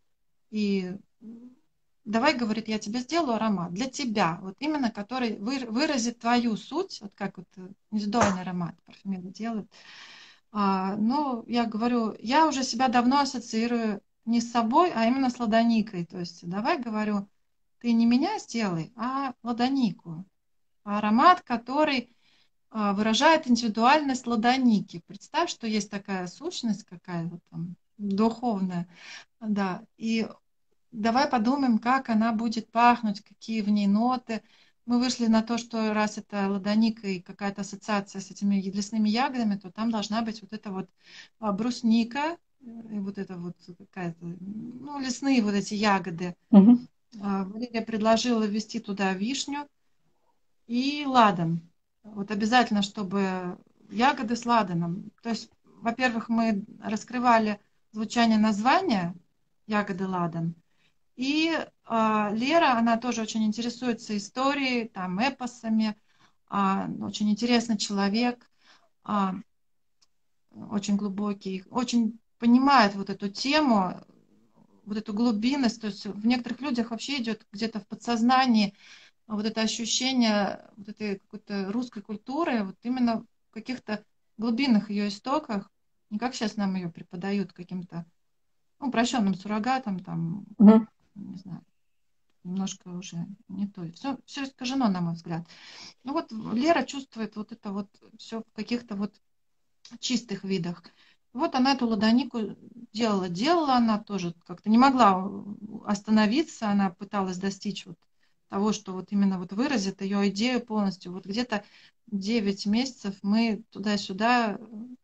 и давай, говорит, я тебе сделаю аромат для тебя, вот именно который вы- выразит твою суть, вот как вот э, индивидуальный аромат парфюмеры делают. А, ну, я говорю, я уже себя давно ассоциирую не с собой, а именно с ладоникой. То есть давай, говорю, ты не меня сделай, а ладонику. Аромат, который а, выражает индивидуальность ладоники. Представь, что есть такая сущность какая-то там духовная, да, и давай подумаем, как она будет пахнуть, какие в ней ноты. Мы вышли на то, что раз это ладоника и какая-то ассоциация с этими лесными ягодами, то там должна быть вот эта вот а, брусника, э, и вот это вот какая-то, ну, лесные вот эти ягоды. Мгм. А, Валерия предложила ввести туда вишню и ладан. Вот обязательно, чтобы ягоды с ладаном. То есть, во-первых, мы раскрывали звучание названия ягоды ладан, и а, Лера, она тоже очень интересуется историей, там, эпосами, а, очень интересный человек, а, очень глубокий, очень понимает вот эту тему, вот эту глубинность. То есть в некоторых людях вообще идет где-то в подсознании вот это ощущение вот этой какой-то русской культуры, вот именно в каких-то глубинных ее истоках, не как сейчас нам ее преподают каким-то ну, упрощенным суррогатом, там, Мгм. не знаю, немножко уже не то. Все, все искажено, на мой взгляд. Ну вот Лера чувствует вот это вот все в каких-то вот чистых видах. Вот она эту ладонику делала, делала она тоже как-то не могла остановиться, она пыталась достичь вот того, что вот именно вот выразит ее идею полностью. Вот где-то девять месяцев мы туда-сюда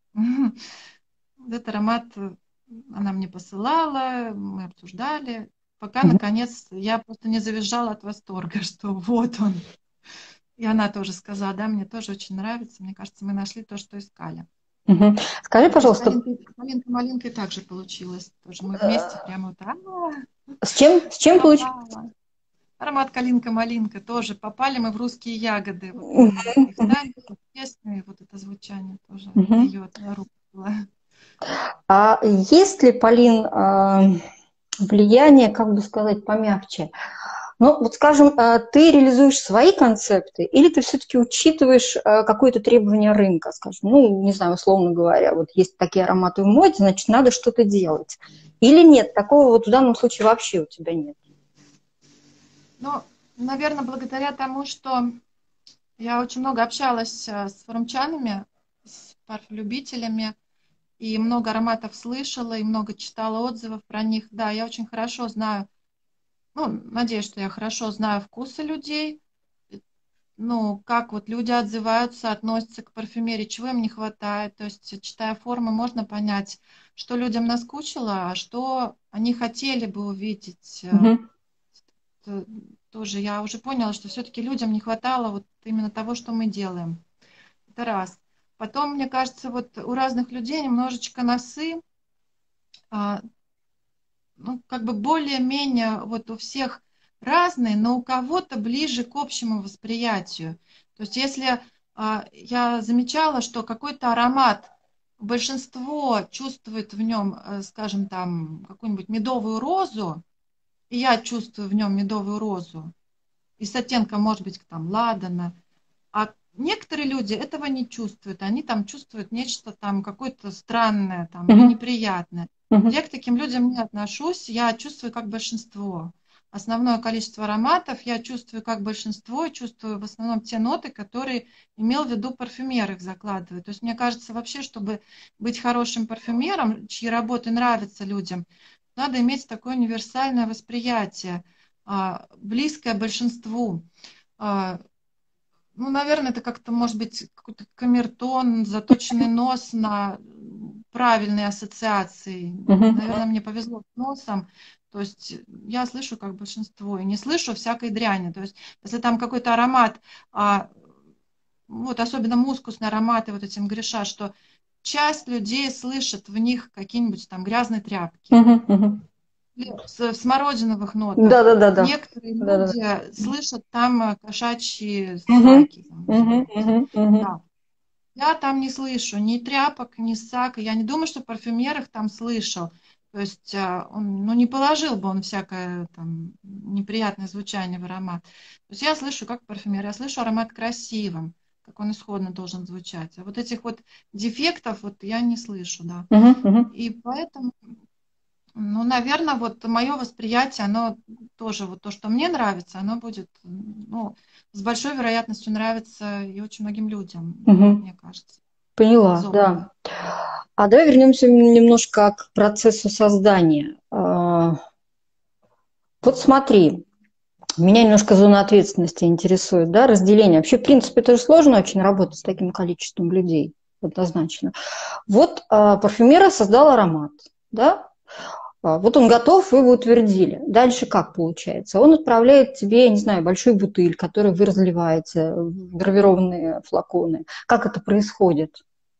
этот аромат она мне посылала, мы обсуждали, пока, Мгм. наконец, я просто не завизжала от восторга, что вот он. И она тоже сказала, да, мне тоже очень нравится, мне кажется, мы нашли то, что искали. Мгм. Скажи, Вот и с пожалуйста, Калинкой, Калинкой-малинкой также получилось. Тоже мы вместе прямо вот, а, с чем, с чем получилось? попала. Аромат Калинка-малинка тоже. Попали мы в русские ягоды. Вот именно вот и в танец, и в песню, и вот это звучание тоже ее рук было. А есть ли, Полин, а, влияние, как бы сказать, помягче? Ну, вот скажем, э, ты реализуешь свои концепты, или ты все-таки учитываешь э, какое-то требование рынка, скажем, ну, не знаю, условно говоря, вот есть такие ароматы в моде, значит, надо что-то делать. Или нет, такого вот в данном случае вообще у тебя нет? Ну, наверное, благодаря тому, что я очень много общалась э, с форумчанами, с парфлюбителями, и много ароматов слышала, и много читала отзывов про них. Да, я очень хорошо знаю, ну, надеюсь, что я хорошо знаю вкусы людей, ну, как вот люди отзываются, относятся к парфюмерии, чего им не хватает. То есть, читая формы, можно понять, что людям наскучило, а что они хотели бы увидеть. Э, Мгм. т- Тоже я уже поняла, что все-таки людям не хватало вот именно того, что мы делаем. Это раз. Потом, мне кажется, вот у разных людей немножечко носы, а, ну, как бы более-менее вот у всех разные, но у кого-то ближе к общему восприятию. То есть если а, я замечала, что какой-то аромат большинство чувствует в нем, э, скажем, там какую-нибудь медовую розу, и я чувствую в нем медовую розу, и с оттенком, может быть, там ладана, а некоторые люди этого не чувствуют, они там чувствуют нечто там какое-то странное там или Мгм. неприятное. Мгм. Я к таким людям не отношусь, я чувствую как большинство. Основное количество ароматов я чувствую как большинство, и чувствую в основном те ноты, которые имел в виду парфюмер их закладывает. То есть мне кажется вообще, чтобы быть хорошим парфюмером, чьи работы нравятся людям, надо иметь такое универсальное восприятие, а, близкое большинству. А, ну, наверное, это как-то, может быть, какой-то камертон, заточенный нос на правильные ассоциации. Мгм. Наверное, мне повезло с носом. То есть я слышу как большинство и не слышу всякой дряни. То есть если там какой-то аромат, а, вот особенно мускусные ароматы, вот этим грешат, что часть людей слышит в них какие-нибудь там грязные тряпки Мгм. Мгм. или в с- в смородиновых нотах. Да-да-да-да. Некоторые Да-да-да. люди слышат там э, кошачьи Мгм. саки, там, Мгм. извините. Мгм. Мгм. Да. Я там не слышу ни тряпок, ни сака. Я не думаю, что парфюмер их там слышал. То есть а, он, ну, не положил бы он всякое там неприятное звучание в аромат. То есть я слышу как парфюмер, я слышу аромат красивым, как он исходно должен звучать. А вот этих вот дефектов вот я не слышу, да. Мгм. Мгм. И поэтому, ну, наверное, вот мое восприятие, оно тоже вот то, что мне нравится, оно будет, ну, с большой вероятностью нравиться и очень многим людям, как Мгм. мне кажется, из Поняла, опыта. да. А давай вернемся немножко к процессу создания. А, Вот смотри, меня немножко зона ответственности интересует, да, разделение. Вообще, в принципе, это же сложно очень работать с таким количеством людей, однозначно. Вот а, парфюмер создал аромат, да, а, вот он готов, вы его утвердили. Дальше как получается? Он отправляет тебе, я не знаю, большую бутыль, которую вы разливаете, в гравированные флаконы. Как это происходит?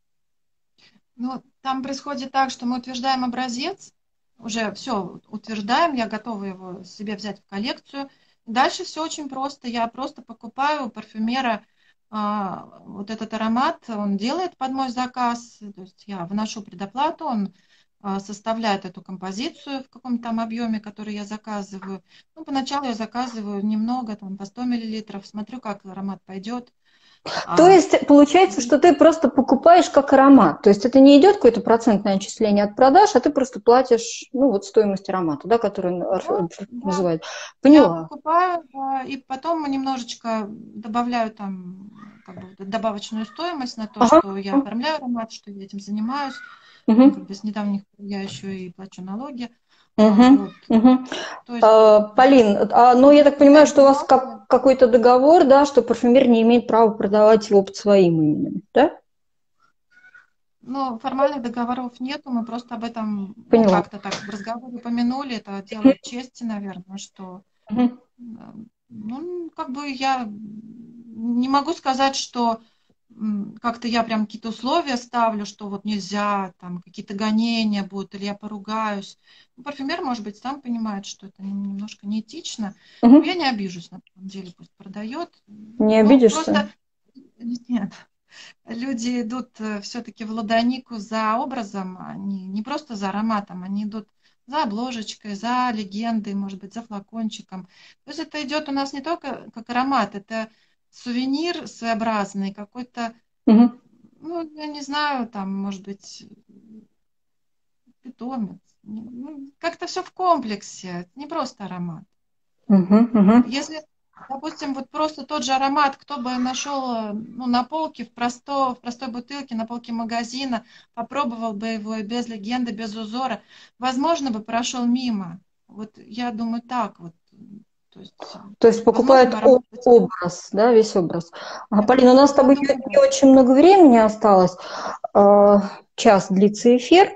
Ну, там происходит так, что мы утверждаем образец, уже все утверждаем, я готова его себе взять в коллекцию. Дальше все очень просто. Я просто покупаю у парфюмера а, вот этот аромат, он делает под мой заказ, то есть я вношу предоплату, он а, составляет эту композицию в каком-то там объеме, который я заказываю. Ну, поначалу я заказываю немного, там, по сто миллилитров, смотрю, как аромат пойдет. То А, есть получается, что ты просто покупаешь как аромат. То есть это не идет какое-то процентное отчисление от продаж, а ты просто платишь, ну, вот стоимость аромата, да, который да, да. называют. Я Поняла. покупаю, да, и потом немножечко добавляю там как бы вот добавочную стоимость на то, Ага. что я оформляю аромат, что я этим занимаюсь. Ну, как Угу. бы с недавних пор я еще и плачу налоги. А, Угу. вот. Угу. То есть А, Полин, а, ну, я так понимаю, определенная что у вас бухгалтерия. как, какой-то договор, да, что парфюмер не имеет права продавать его под своим именем, да? Но формальных договоров нету, мы просто об этом, ну, Поняла. как-то так в разговоре упомянули. Это дело чести, наверное, что Мгм. ну, как бы я не могу сказать, что м, как-то я прям какие-то условия ставлю, что вот нельзя, там какие-то гонения будут, или я поругаюсь. Ну, парфюмер, может быть, сам понимает, что это немножко неэтично. Но Мгм. я не обижусь, на самом деле, пусть продает. Не Ну, обидишься? просто нет. Люди идут все-таки в Ладонику за образом, они не просто за ароматом, они идут за обложечкой, за легендой, может быть, за флакончиком. То есть это идет у нас не только как аромат, это сувенир своеобразный, какой-то, Мгм. ну, я не знаю, там, может быть, питомец. Ну, как-то все в комплексе, это не просто аромат. Мгм. Мгм. Если, допустим, вот просто тот же аромат, кто бы нашел ну, на полке, в, просто, в простой бутылке, на полке магазина, попробовал бы его и без легенды, без узора, возможно, бы прошел мимо. Вот я думаю так вот. То есть, То есть возможно, покупают бы о- аромат потянул. образ, да, весь образ. А, Я, Полина, у нас с я тобой не, думаю, не да. очень много времени осталось. А, Час длится эфир.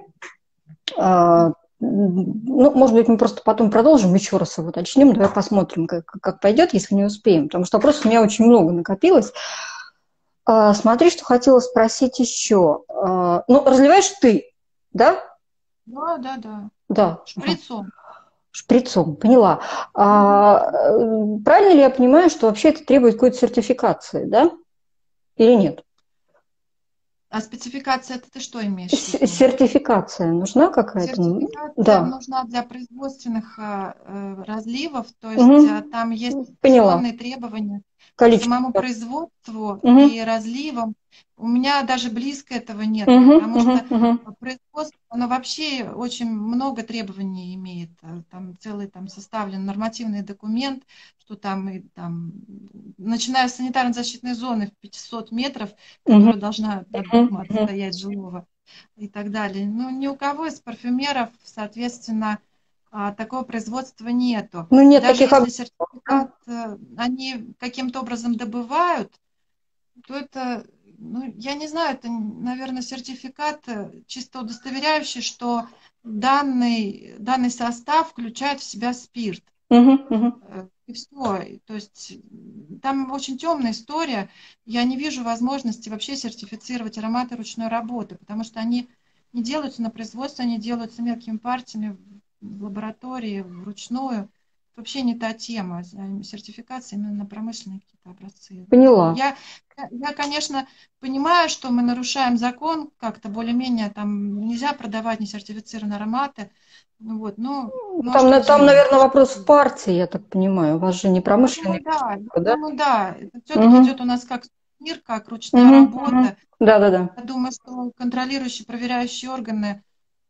А, Ну, может быть, мы просто потом продолжим, еще раз его уточним, давай посмотрим, как, как пойдет, если не успеем, потому что вопросов у меня очень много накопилось. А, Смотри, что хотела спросить еще. А, Ну, разливаешь ты, да? Да, да, да. Да. Ага. Шприцом. Шприцом, поняла. Мгм. А, э, правильно ли я понимаю, что вообще это требует какой-то сертификации, да? Или нет? А спецификация, это ты что имеешь в С- виду? Сертификация нужна какая-то? М, Сертификация Да. нужна для производственных а, э, разливов, то есть а, Мгм. там есть Поняла. определенные требования к самому Количество. производству Мгм. и разливам. У меня даже близко этого нет, Мгм. потому Мгм. что Мгм. производство, оно вообще очень много требований имеет. А, Там целый там составлен нормативный документ, что там, и, там начиная с санитарно-защитной зоны в пятьсот метров, Мгм. которая должна от Мгм. дома Мгм. отстоять жилого, и так далее. Ну, ни у кого из парфюмеров, соответственно, а, такого производства нету. Ну, И нет даже таких если объектов, сертификат да? э, они каким-то образом добывают, то это, ну, я не знаю, это, наверное, сертификат э, чисто удостоверяющий, что данный, данный состав включает в себя спирт. Мгм. Мгм. Э, И все. То есть м, там очень темная история. Я не вижу возможности вообще сертифицировать ароматы ручной работы, потому что они не делаются на производстве, они делаются мелкими партиями в лаборатории, вручную. Это вообще не та тема. А Сертификация именно на промышленные какие-то образцы. Ну, Поняла. я, я, конечно, понимаю, что мы нарушаем закон как-то более-менее, там нельзя продавать несертифицированные ароматы. Ну вот, ну, Ну, Там, может, на- там, люди наверное, вопрос в партии, я так понимаю. У вас же не я промышленный думаю, да, я производство, да? думаю, да. Это все-таки Угу. идет у нас как сувенир, как ручная Угу. Угу. работа. Да-да-да. Я думаю, что контролирующие, проверяющие органы,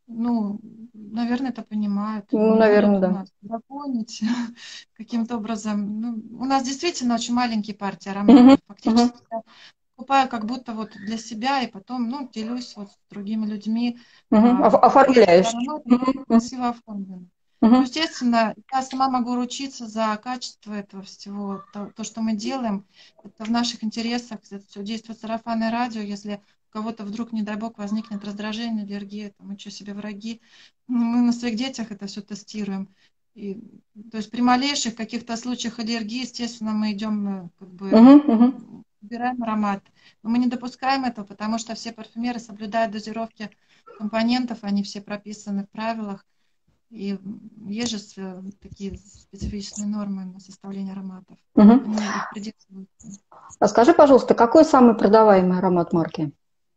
ну, наверное, это понимают и Ну, не наверное, будут у да. нас драконить каким-то образом. Ну, у нас действительно очень маленькие партии Угу. ароматов. Угу. Фактически я покупаю как будто вот для себя и потом, ну, делюсь вот с другими людьми. Угу. А, Коллекция Оформляешь. ароматов Угу. красиво оформлена. Ну, Угу. естественно, я сама могу ручиться за качество этого всего, то, то, что мы делаем. Это в наших интересах, это все действует сарафанное радио. Если у кого-то вдруг, не дай бог, возникнет раздражение, аллергия, там, мы что себе враги, ну, мы на своих детях это все тестируем. И, то есть при малейших каких-то случаях аллергии, естественно, мы идем, э, как бы, Угу. Угу. убираем аромат. Но мы не допускаем этого, потому что все парфюмеры соблюдают дозировки компонентов, они все прописаны в правилах. И есть же с- такие специфичные нормы на составление ароматов. Угу. Они их придерживаются. А скажи, пожалуйста, какой самый продаваемый аромат марки?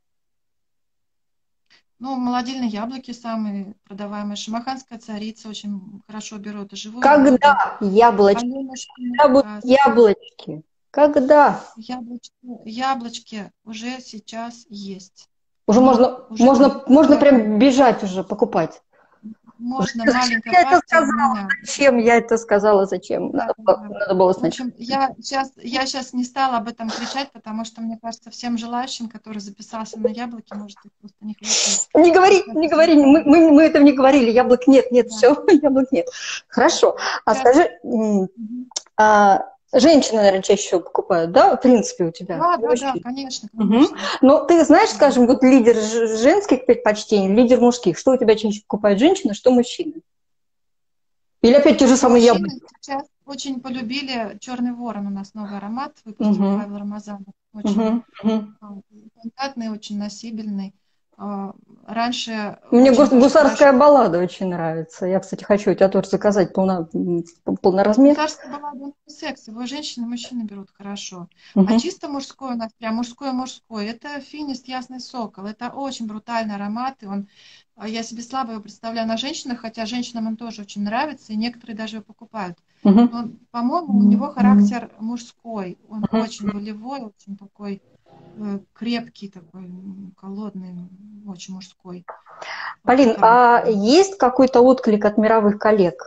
Ну, молодильные яблоки самые продаваемые. Шамаханская царица очень хорошо берут и живую воду. Когда яблочки, Аленушкина, когда будут а, с- яблочки? Когда? яблочки, яблочки уже сейчас есть. Уже Они можно, уже можно, можно готовы. прям бежать уже покупать. Можно, Зачем маленькая я это партия у сказала? меня. Зачем я это сказала? Зачем? Да, Надо было, да. надо было В сначала. общем, я сейчас, я сейчас не стала об этом кричать, потому что, мне кажется, всем желающим, который записался на яблоки, может, их просто не хватит. Не говори, Сейчас не уже говори, мы, мы, мы этого не говорили. Яблок нет, нет, да. все, яблок нет. Хорошо. А Сейчас. скажи, м, Мгм. а, женщины, наверное, чаще всего покупают, да, в принципе, у тебя? Да, Не да, да, мужчины? конечно, Мгм. конечно. Но ты знаешь, Да. скажем, вот лидер ж- женских предпочтений, лидер мужских, что у тебя чаще покупают женщины, что мужчины? Или опять те же самые яблоки? Мужчины сейчас очень полюбили черный ворон. У нас новый аромат выпустил Угу, Павел Рамазанов. Очень угу, угу, а, понятный, очень носибельный. Раньше Мне очень тоже гусарская хорошо. баллада очень нравится. Я, кстати, хочу у тебя тоже заказать полно, полноразмер. Гусарская баллада не секс, его женщины и мужчины берут хорошо. А Угу. чисто мужской у нас, прям мужской-мужской, это финист Ясный Сокол. Это очень брутальный аромат, и он, я себе слабо его представляю на женщинах, хотя женщинам он тоже очень нравится, и некоторые даже его покупают. Угу. Но, по-моему, у него характер мужской, он Угу. очень волевой, очень такой крепкий, такой холодный, очень мужской. Вот Полин, такая вот. а есть какой-то отклик от мировых коллег,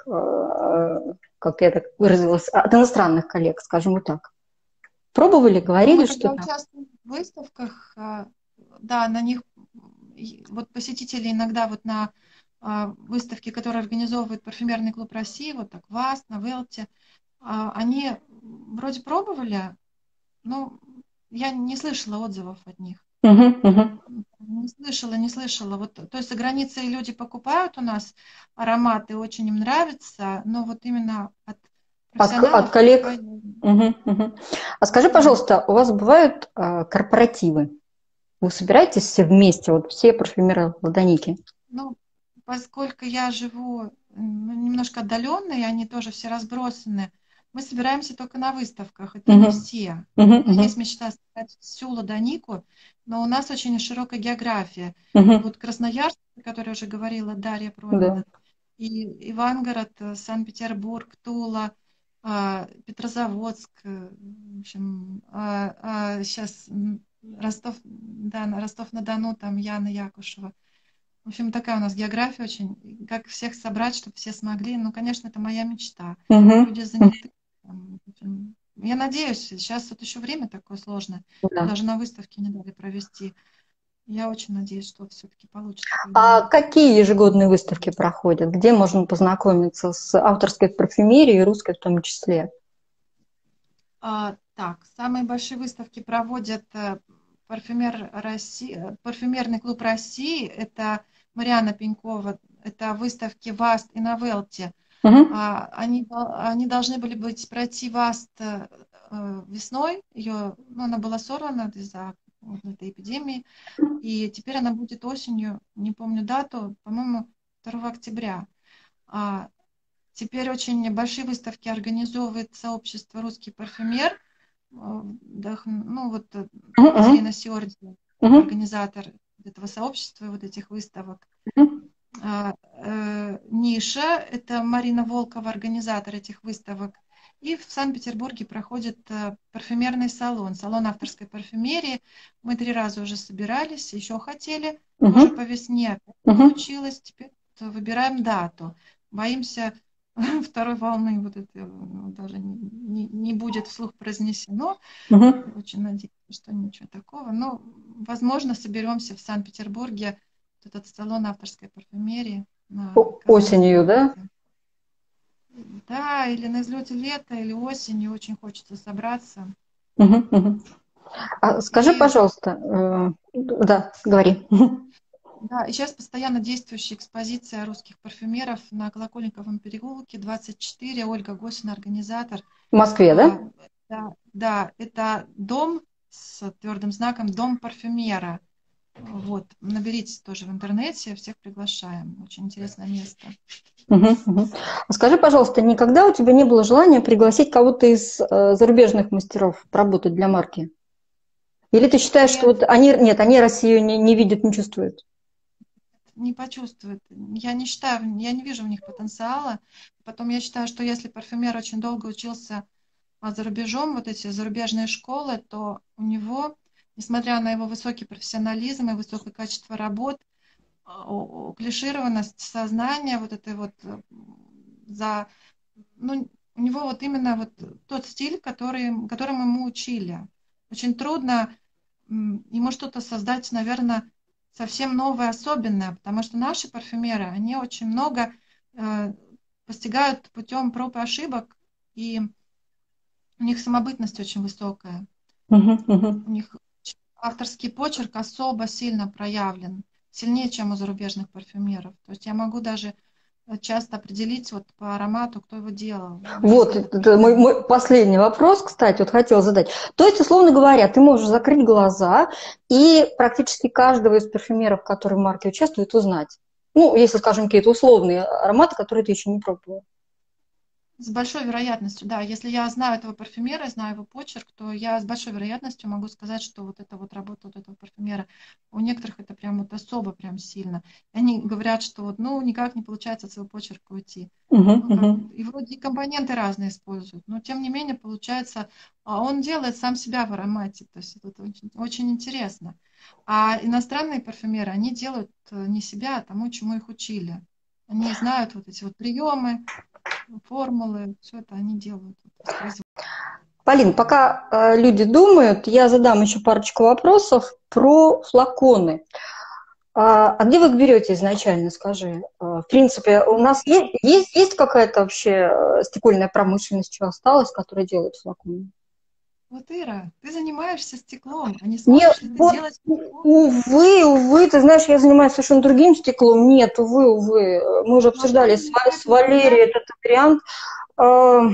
как я так выразилась, от иностранных коллег, скажем вот так? Пробовали, Ну, говорили мы когда что-то? участвуем в выставках, да, на них вот посетители иногда вот на выставке, которые организовывает парфюмерный клуб России, вот так ВАС, на Велте, они вроде пробовали, но я не слышала отзывов от них. Угу, угу. Не слышала, не слышала. Вот, то есть за границей люди покупают у нас ароматы, очень им нравится, но вот именно от От, от профессионалов пока... коллег? Угу, угу. А скажи, Да. пожалуйста, у вас бывают а, корпоративы? Вы собираетесь все вместе, вот все парфюмеры Ладоники? Ну, поскольку я живу ну, немножко отдаленно, и они тоже все разбросаны, мы собираемся только на выставках. Это не Угу, все. угу, У меня угу, есть мечта собрать всю Ладонику, но у нас очень широкая география. угу. Вот Красноярск, о которой уже говорила Дарья Да. Пронина, и Ивангород, э, Санкт-Петербург, Тула, а, Петрозаводск, э, в общем, сейчас Ростов, да, на- Ростов-на-Дону, там Яна Якушева. В общем, такая у нас география очень. Как всех собрать, чтобы все смогли. Ну, конечно, это моя мечта. Угу. Люди заняты. Там, в общем, я надеюсь, сейчас вот еще время такое сложное. Да. Даже на выставке не дали провести. Я очень надеюсь, что все-таки получится А когда-нибудь. какие ежегодные выставки проходят? Где можно познакомиться с авторской парфюмерией и русской в том числе? А, так, самые большие выставки проводят э, парфюмер России, э, парфюмерный клуб России. Это Марианна Пенькова. Это выставки ВАСТ и на Велте. Угу. А, Они, дол- они должны были быть пройти ВАСТ э, э, весной. Ее, ну, она была сорвана из-за вот этой эпидемии. И теперь она будет осенью, не помню дату, по-моему, второго октября. А, Теперь очень большие выставки организовывает сообщество «Русский парфюмер». Э, вдох- Ну, вот э, Угу. Екатерина Сиорди, Угу. организатор этого сообщества и вот этих выставок. Угу. А, э, Ниша, это Марина Волкова, организатор этих выставок. И в Санкт-Петербурге проходит э, парфюмерный салон, салон авторской парфюмерии. Мы три раза уже собирались, еще хотели, тоже Угу. по весне. Не Угу. получилось, теперь вот выбираем дату. Боимся второй волны, вот это ну, даже не, не, не будет вслух произнесено. Угу. Очень надеюсь, что ничего такого. Но, возможно, соберемся в Санкт-Петербурге, вот этот салон авторской парфюмерии на Казанской Осенью, да? улице. Да, или на излете лета, или осенью очень хочется собраться. Угу. Угу. А Вот. скажи, И пожалуйста, э, да, говори. да, и сейчас постоянно действующая экспозиция русских парфюмеров на Колокольниковом переулке, двадцать четыре. Ольга Госина, организатор. В Москве, да? А, да, да, это дом с твердым знаком «Дом парфюмера». Вот, наберите тоже в интернете, всех приглашаем. Очень интересное место. Угу. Угу. А скажи, пожалуйста, никогда у тебя не было желания пригласить кого-то из э, зарубежных мастеров поработать для марки? Или ты считаешь, что Нет, вот они, нет, они Россию не, не видят, не чувствуют? не почувствует. Я не считаю, я не вижу в них потенциала. Потом я считаю, что если парфюмер очень долго учился а за рубежом, вот эти зарубежные школы, то у него, несмотря на его высокий профессионализм и высокое качество работ, а, о- о- клишированность сознания, вот это вот э, за, ну, у него вот именно вот тот стиль, который, которым ему учили. Очень трудно м, ему что-то создать, наверное, совсем новое, особенное, потому что наши парфюмеры, они очень много э, постигают путем проб и ошибок, и у них самобытность очень высокая. Угу. Угу. У них авторский почерк особо сильно проявлен, сильнее, чем у зарубежных парфюмеров. То есть я могу даже часто определить вот по аромату, кто его делал. Вот, Если... это мой, мой последний вопрос, кстати, вот хотела задать. То есть, условно говоря, ты можешь закрыть глаза и практически каждого из парфюмеров, которые в марке участвуют, узнать. Ну, если, скажем, какие-то условные ароматы, которые ты еще не пробовала. С большой вероятностью, да. Если я знаю этого парфюмера, знаю его почерк, то я с большой вероятностью могу сказать, что вот это вот работа вот этого парфюмера. У некоторых это прям вот особо прям сильно. И они говорят, что вот, ну, никак не получается от своего почерка уйти. Угу, Ну, как, угу. и вроде и компоненты разные используют, но тем не менее получается, а он делает сам себя в аромате. То есть это очень, очень интересно. А иностранные парфюмеры, они делают э, не себя, а тому, чему их учили. Они знают вот эти вот приемы, формулы, все это они делают из производства. Полин, пока э, люди думают, я задам еще парочку вопросов про флаконы. А, а где вы их берете изначально, скажи? А, в принципе, у нас есть, есть, есть какая-то вообще э, стекольная промышленность, что осталось, которая делает флаконы? Вот, Ира, ты занимаешься стеклом, а не Нет, сможешь ли ты вот, делать флакон? увы, увы, ты знаешь, я занимаюсь совершенно другим стеклом. Нет, увы, увы. Мы уже обсуждали с, Флакон Ва- никак с не Валерией понравится. этот вариант. А,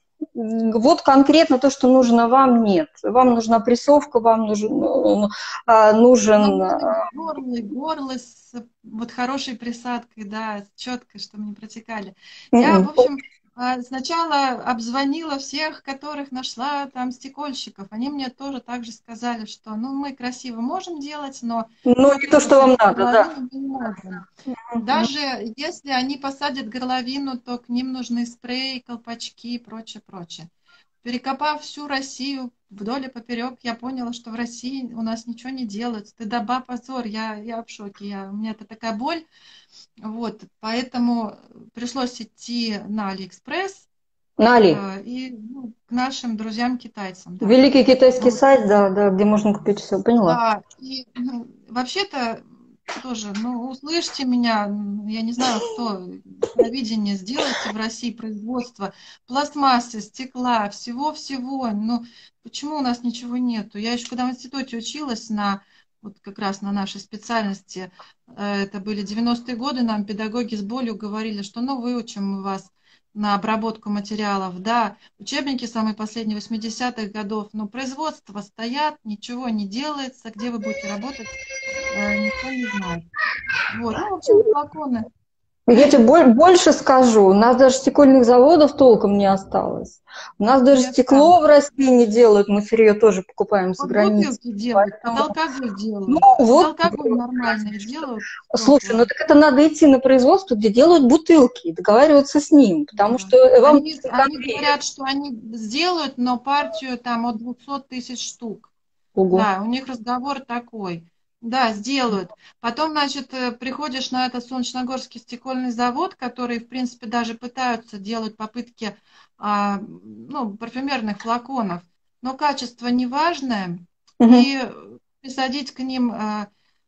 Вот конкретно то, что нужно вам, нет. Вам нужна прессовка, вам нужен, ну, а, Нам нужен нужны а, горлы, горлы с вот хорошей присадкой, да, четкой, чтобы не протекали. Я, в м-м. общем, а, сначала обзвонила всех, которых нашла, там, стекольщиков. Они мне тоже так же сказали, что, ну, мы красиво можем делать, но Ну, не четко то, что вам посадить надо, да. горловину мы не можем. Мгм. Даже если они посадят горловину, то к ним нужны спреи, колпачки и прочее, прочее. Перекопав всю Россию вдоль и поперек, я поняла, что в России у нас ничего не делают. Стыдоба, позор, я, я в шоке. Я, у меня это такая боль. Вот, поэтому пришлось идти на Алиэкспресс Нали. э, и ну, к нашим друзьям-китайцам, да. Великий китайский Вот. сайт, да, да, где можно купить все, поняла. Да, и ну, вообще-то тоже, ну, услышьте меня, м, я не знаю, кто, провидение, сделайте в России производство пластмассы, стекла, всего-всего. Ну, почему у нас ничего нету? Я еще когда в институте училась на, вот как раз на нашей специальности, э, это были девяностые годы, нам педагоги с болью говорили, что ну выучим мы вас на обработку материалов, да, учебники самые последние восьмидесятых годов, но производства стоят, ничего не делается, где вы будете работать, э, никто не знает. Вот, ну, в общем, флаконы. Я тебе боль- больше скажу, у нас даже стекольных заводов толком не осталось. У нас даже Не стекло осталось. в России не делают, мы сырье тоже покупаем за Вот границей. бутылки делают, под Поэтому, алкоголь ну делают. Под вот, алкоголь нормальные делают слушай, ну стекла. так это надо идти на производство, где делают бутылки, и договариваться с ним, потому Да. что э, вам Они, нужен они конвейер. говорят, что они сделают, но партию там от двухсот тысяч штук. Ого. Да, у них разговор такой. Да, сделают. Потом, значит, э, приходишь на этот Солнечногорский стекольный завод, который, в принципе, даже пытаются делать попытки а, ну, парфюмерных флаконов, но качество неважное, Мгм. и присадить к ним а,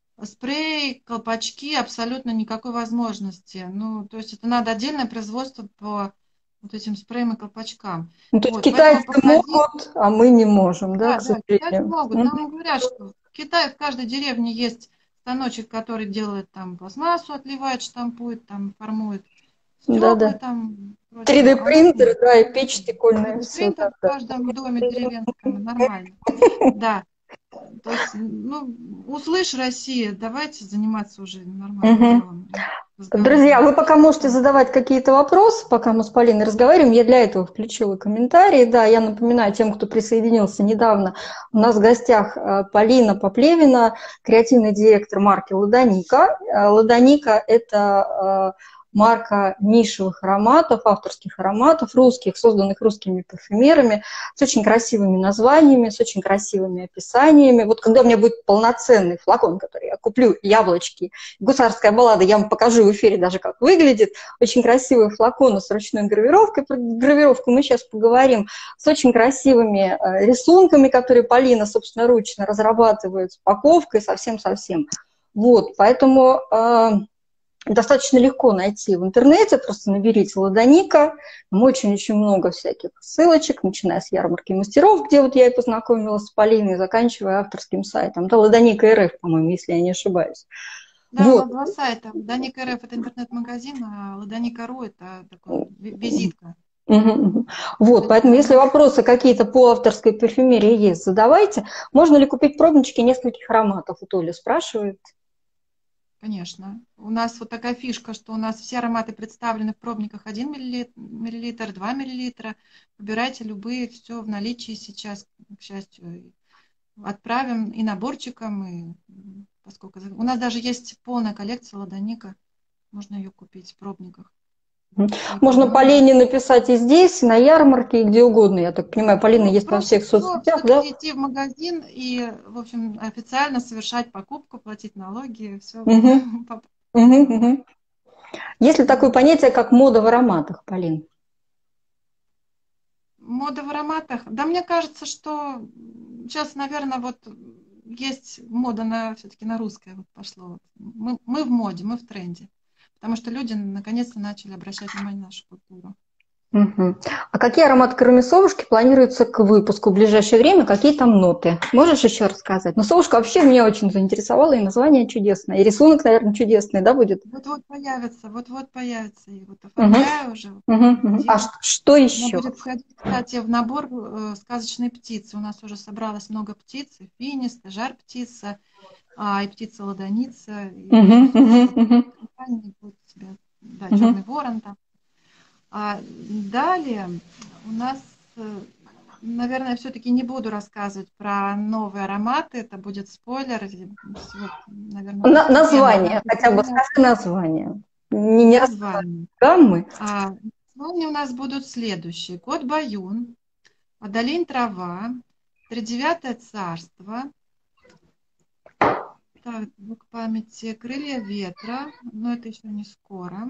спрей, колпачки абсолютно никакой возможности. Ну, то есть это надо отдельное производство по вот этим спреям и колпачкам. Ну, то есть Вот, поэтому китайцы походить. могут, а мы не можем, да, Да, к да, китайцы сожалению. могут. Мгм. Нам говорят, что в Китае в каждой деревне есть станочек, который делает там пластмассу, отливает, штампует, там формует стекла, Да-да. там прочее. три дэ А у нас нет. принтер, да, и печь стекольная, все, три дэ-принтер в да, каждом доме да. деревенском, нормально. Да, то есть, ну, услышь, Россия, давайте заниматься уже нормальным Мгм. делом, Друзья, разговорами. вы пока можете задавать какие-то вопросы, пока мы с Полиной разговариваем. Я для этого включила комментарии. Да, я напоминаю тем, кто присоединился недавно, у нас в гостях э, Полина Поплевина, креативный директор марки «Ладоника». Э, «Ладоника» – это э, марка нишевых ароматов, авторских ароматов, русских, созданных русскими парфюмерами, с очень красивыми названиями, с очень красивыми описаниями. Вот когда у меня будет полноценный флакон, который я куплю, яблочки, гусарская баллада, я вам покажу в эфире даже, как выглядит. Очень красивые флаконы с ручной гравировкой. Про гравировку мы сейчас поговорим. С очень красивыми э, рисунками, которые Полина собственноручно разрабатывает, с упаковкой, совсем-совсем. Вот, поэтому э, достаточно легко найти в интернете, просто наберите «Ладоника». Там очень-очень много всяких ссылочек, начиная с ярмарки мастеров, где вот я и познакомилась с Полиной, заканчивая авторским сайтом. Да, «Ладоника РФ», по-моему, если я не ошибаюсь. Да, у Вот. нас два сайта. Ладоник РФ это интернет-магазин, а Ладоник.ру это такой ви- визитка. Мгм, мгм. Вот, поэтому если вопросы какие-то по авторской парфюмерии есть, задавайте. Можно ли купить пробнички нескольких ароматов? Вот Оля спрашивает. Конечно. У нас вот такая фишка, что у нас все ароматы представлены в пробниках один миллилитр, два миллилитра. Выбирайте любые, все в наличии сейчас, к счастью. Отправим и наборчиком, и м, поскольку за- у нас даже есть полная коллекция ладоника, можно ее купить в пробниках. Мгм. И Можно парфюмеры. Полине написать и здесь, и на ярмарке, и где угодно. Я так понимаю, Полина Ну, есть во проще всех всего соцсетях, да? все-таки идти в магазин и, в общем, официально совершать покупку, платить налоги, все вот Мгм, по- мгм, мгм. Есть ли такое вот. понятие, как мода в ароматах, Полин? Мода в ароматах. Да, мне кажется, что сейчас, наверное, вот есть мода на все-таки на русское вот пошло. Вот. Мы, мы в моде, мы в тренде. Потому что люди наконец-то начали обращать внимание на нашу культуру. Мгм. А какие ароматы, кроме совушки, планируются к выпуску в ближайшее время? Какие там ноты? Можешь еще рассказать? Ну, совушка вообще меня очень заинтересовала, и название чудесное, и рисунок, наверное, чудесный, да, будет? Вот-вот появится, вот-вот появится. И вот Мгм, оформляю уже, вот мгм, мгм. А ш- делаю. что Она еще? будет входить, кстати, в набор э, сказочной птицы. У нас уже собралось много птиц, и финист, и жар-птица, а, и птица-ладоница, и, в Мгм, общем, мгм, все мгм, компании будут себя, да, мгм. черный ворон там. А далее у нас, э, наверное, все-таки не буду рассказывать про новые ароматы, это будет спойлер, и всего, наверное, На- постепенно название, начнет хотя бы скажи появляться название. Не, не рассказывай название. гаммы. А названия у нас будут следующие. Кот Баюн, Адалин Трава, Тридевятое царство, так, звук памяти, Крылья ветра, но это еще не скоро.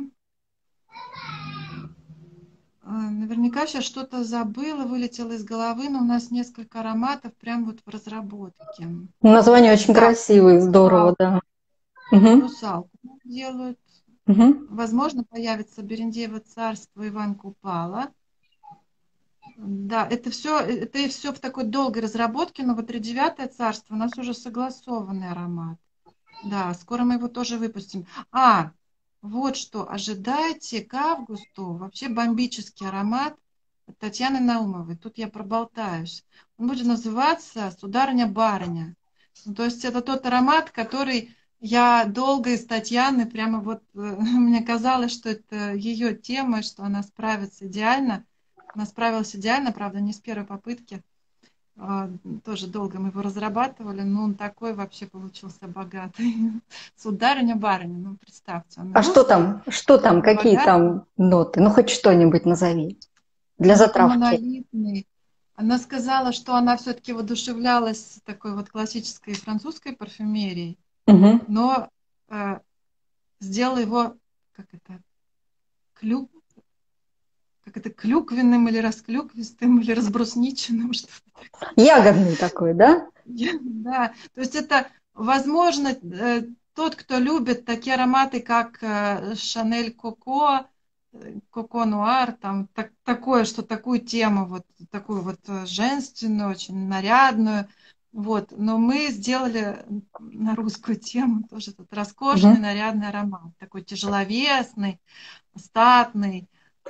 А, Наверняка сейчас что-то забыла, вылетело из головы, но у нас несколько ароматов прям вот в разработке. Название очень Да, красивое, здорово, русалку, да. Мгм, русалку делают. мгм, Возможно, появится Берендеево царство, Иван Купала. Да, это все, это и все в такой долгой разработке, но вот тридевятое царство у нас уже согласованный аромат. Да, скоро мы его тоже выпустим. А, вот что, ожидайте к августу вообще бомбический аромат от Татьяны Наумовой. Тут я проболтаюсь. Он будет называться «Сударыня-барыня». Ну, то есть это тот аромат, который я долго из Татьяны, прямо вот э, мне казалось, что это ее тема, что она справится идеально. Она справилась идеально, правда, не с первой попытки. А, Тоже долго мы его разрабатывали, но он такой вообще получился богатый. Сударыня-барыня, ну представьте, он А что русский, там? Что там? Какие богатый, там ноты? Ну, хоть что-нибудь назови для он, он затравки. монолитный. Она сказала, что она все-таки воодушевлялась такой вот классической французской парфюмерией, Мгм. но э, сделала его, как это, клюк, как это, клюквенным или расклюквистым, или разбрусниченным, что-то. Ягодный такой, да? Да, то есть это, возможно, э, тот, кто любит такие ароматы, как э, Шанель Коко, э, Коко Нуар, там так- такое, что такую тему, вот такую вот э, женственную, очень нарядную, вот. Но мы сделали на русскую тему тоже этот роскошный Мгм. нарядный аромат, такой тяжеловесный, статный.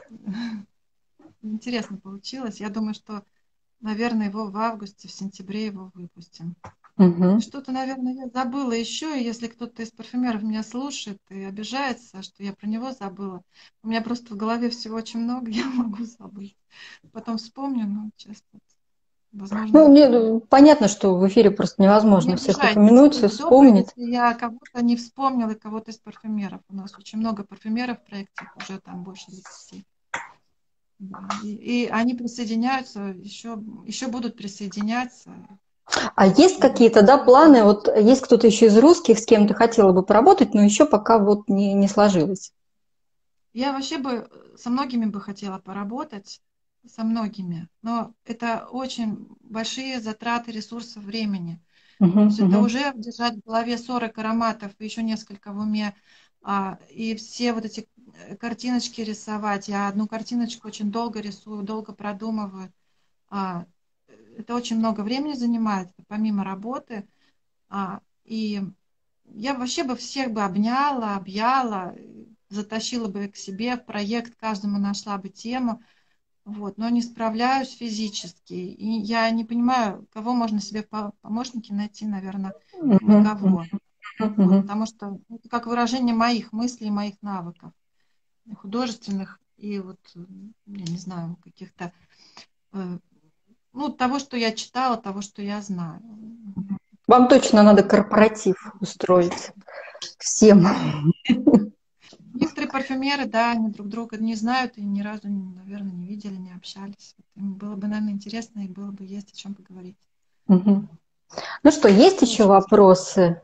Интересно получилось. Я думаю, что, наверное, его в августе, в сентябре его выпустим. И Мгм. что-то, наверное, я забыла еще, и если кто-то из парфюмеров меня слушает и обижается, что я про него забыла, у меня просто в голове всего очень много, я могу забыть. Потом вспомню, но честно, возможно, Ну, мне забуду. э, понятно, что в эфире просто Не невозможно всех обижайтесь, упомянуть и будьте добры, вспомнить. если я кого-то не вспомнила, и кого-то из парфюмеров. У нас очень много парфюмеров в проекте, уже там больше двадцати. Да. И, и они присоединяются, еще, еще будут присоединяться. А есть И какие-то, да, все планы? будет. Вот есть кто-то еще из русских, с кем ты хотела бы поработать, но еще пока вот не, не сложилось. Я вообще бы э, со многими бы хотела поработать, со многими, но это очень большие затраты ресурсов времени. То Мгм, есть это мгм, уже держать в голове сорок ароматов, и еще несколько в уме, а, и все вот эти э, картиночки рисовать. Я одну картиночку очень долго рисую, долго продумываю. А, это очень много времени занимает, помимо работы. А, и я вообще бы всех бы обняла, объяла, затащила бы к себе в проект, каждому нашла бы тему, вот, но не справляюсь физически. И я не понимаю, кого можно себе по помощники найти, наверное, Мгм, мгм, никого. Вот, мгм. потому что это как выражение моих мыслей, моих навыков, художественных и вот, я не знаю, каких-то, э, ну, того, что я читала, того, что я знаю. Вам точно надо корпоратив устроить всем. Некоторые парфюмеры, да, они друг друга не знают и ни разу, наверное, не видели, не общались. Вот им было бы, наверное, интересно, и было бы есть о чем поговорить. Мгм. Ну что, есть Это еще очень интересно. вопросы?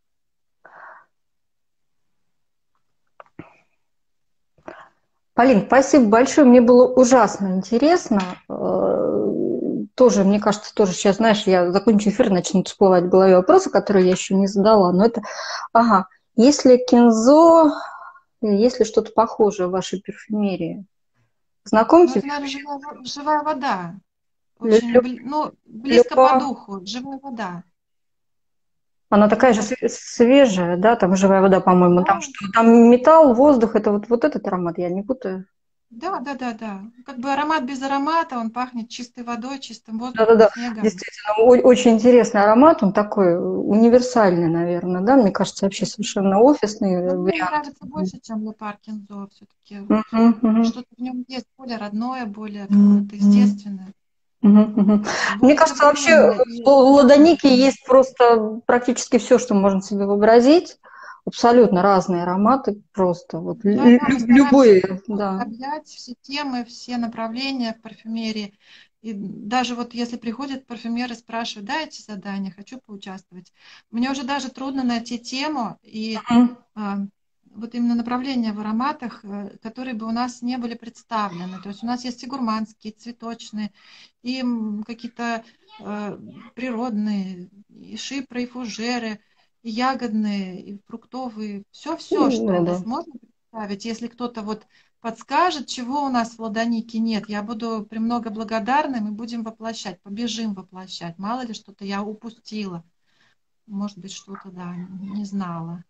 Полин, спасибо большое, мне было ужасно интересно. Э, Тоже, мне кажется, тоже сейчас, знаешь, я закончу эфир, начнут всплывать в голове вопросы, которые я еще не задала. Но это, ага, если кинзо, если что-то похожее в вашей парфюмерии, Ну, знакомьтесь, это, наверное, живая, во- живая вода. Лю- Очень, Лю- бли- ну, близко Люпа, по духу. Живая вода. она такая Ну, же вот, све- свежая, да, там живая вода, по-моему, там да, что, там металл, воздух, это вот, вот этот аромат, я не путаю. да, да, да, да. Как бы аромат без аромата, он пахнет чистой водой, чистым воздухом, Да-да-да, снегом. действительно, о- очень интересный аромат, он такой универсальный, наверное, да, мне кажется, вообще совершенно офисный Но э, мне он вариант. нравится больше, чем Ле Паркинзо. Все-таки Мгм, мгм, что-то в нем есть более родное, более какое-то естественное, мгм, мгм. Мне более кажется, вообще э, современное в и в уютное. Ладонике есть просто практически все, что можно себе вообразить, абсолютно разные ароматы, просто вот Да, лю- да, мы лю- стараемся любые, да. объять все темы, все направления в парфюмерии. И даже вот если приходят парфюмеры, спрашивают, дайте задание, хочу поучаствовать. Мне уже даже трудно найти тему и Мгм. а, вот именно направления в ароматах, э, которые бы у нас не были представлены. То есть у нас есть и гурманские, и цветочные, и м, какие-то э, природные, и шипры, и фужеры, и ягодные, и фруктовые. Все-все, что Да, у да. нас можно представить. Если кто-то вот подскажет, чего у нас в Ладонике нет, я буду премного благодарна, мы будем воплощать, побежим воплощать. Мало ли что-то я упустила. Может быть, что-то, да, не знала.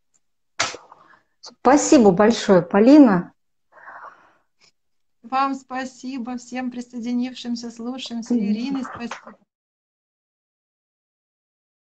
Спасибо большое, Полина. Вам спасибо, всем присоединившимся, слушаемся. Ирине спасибо.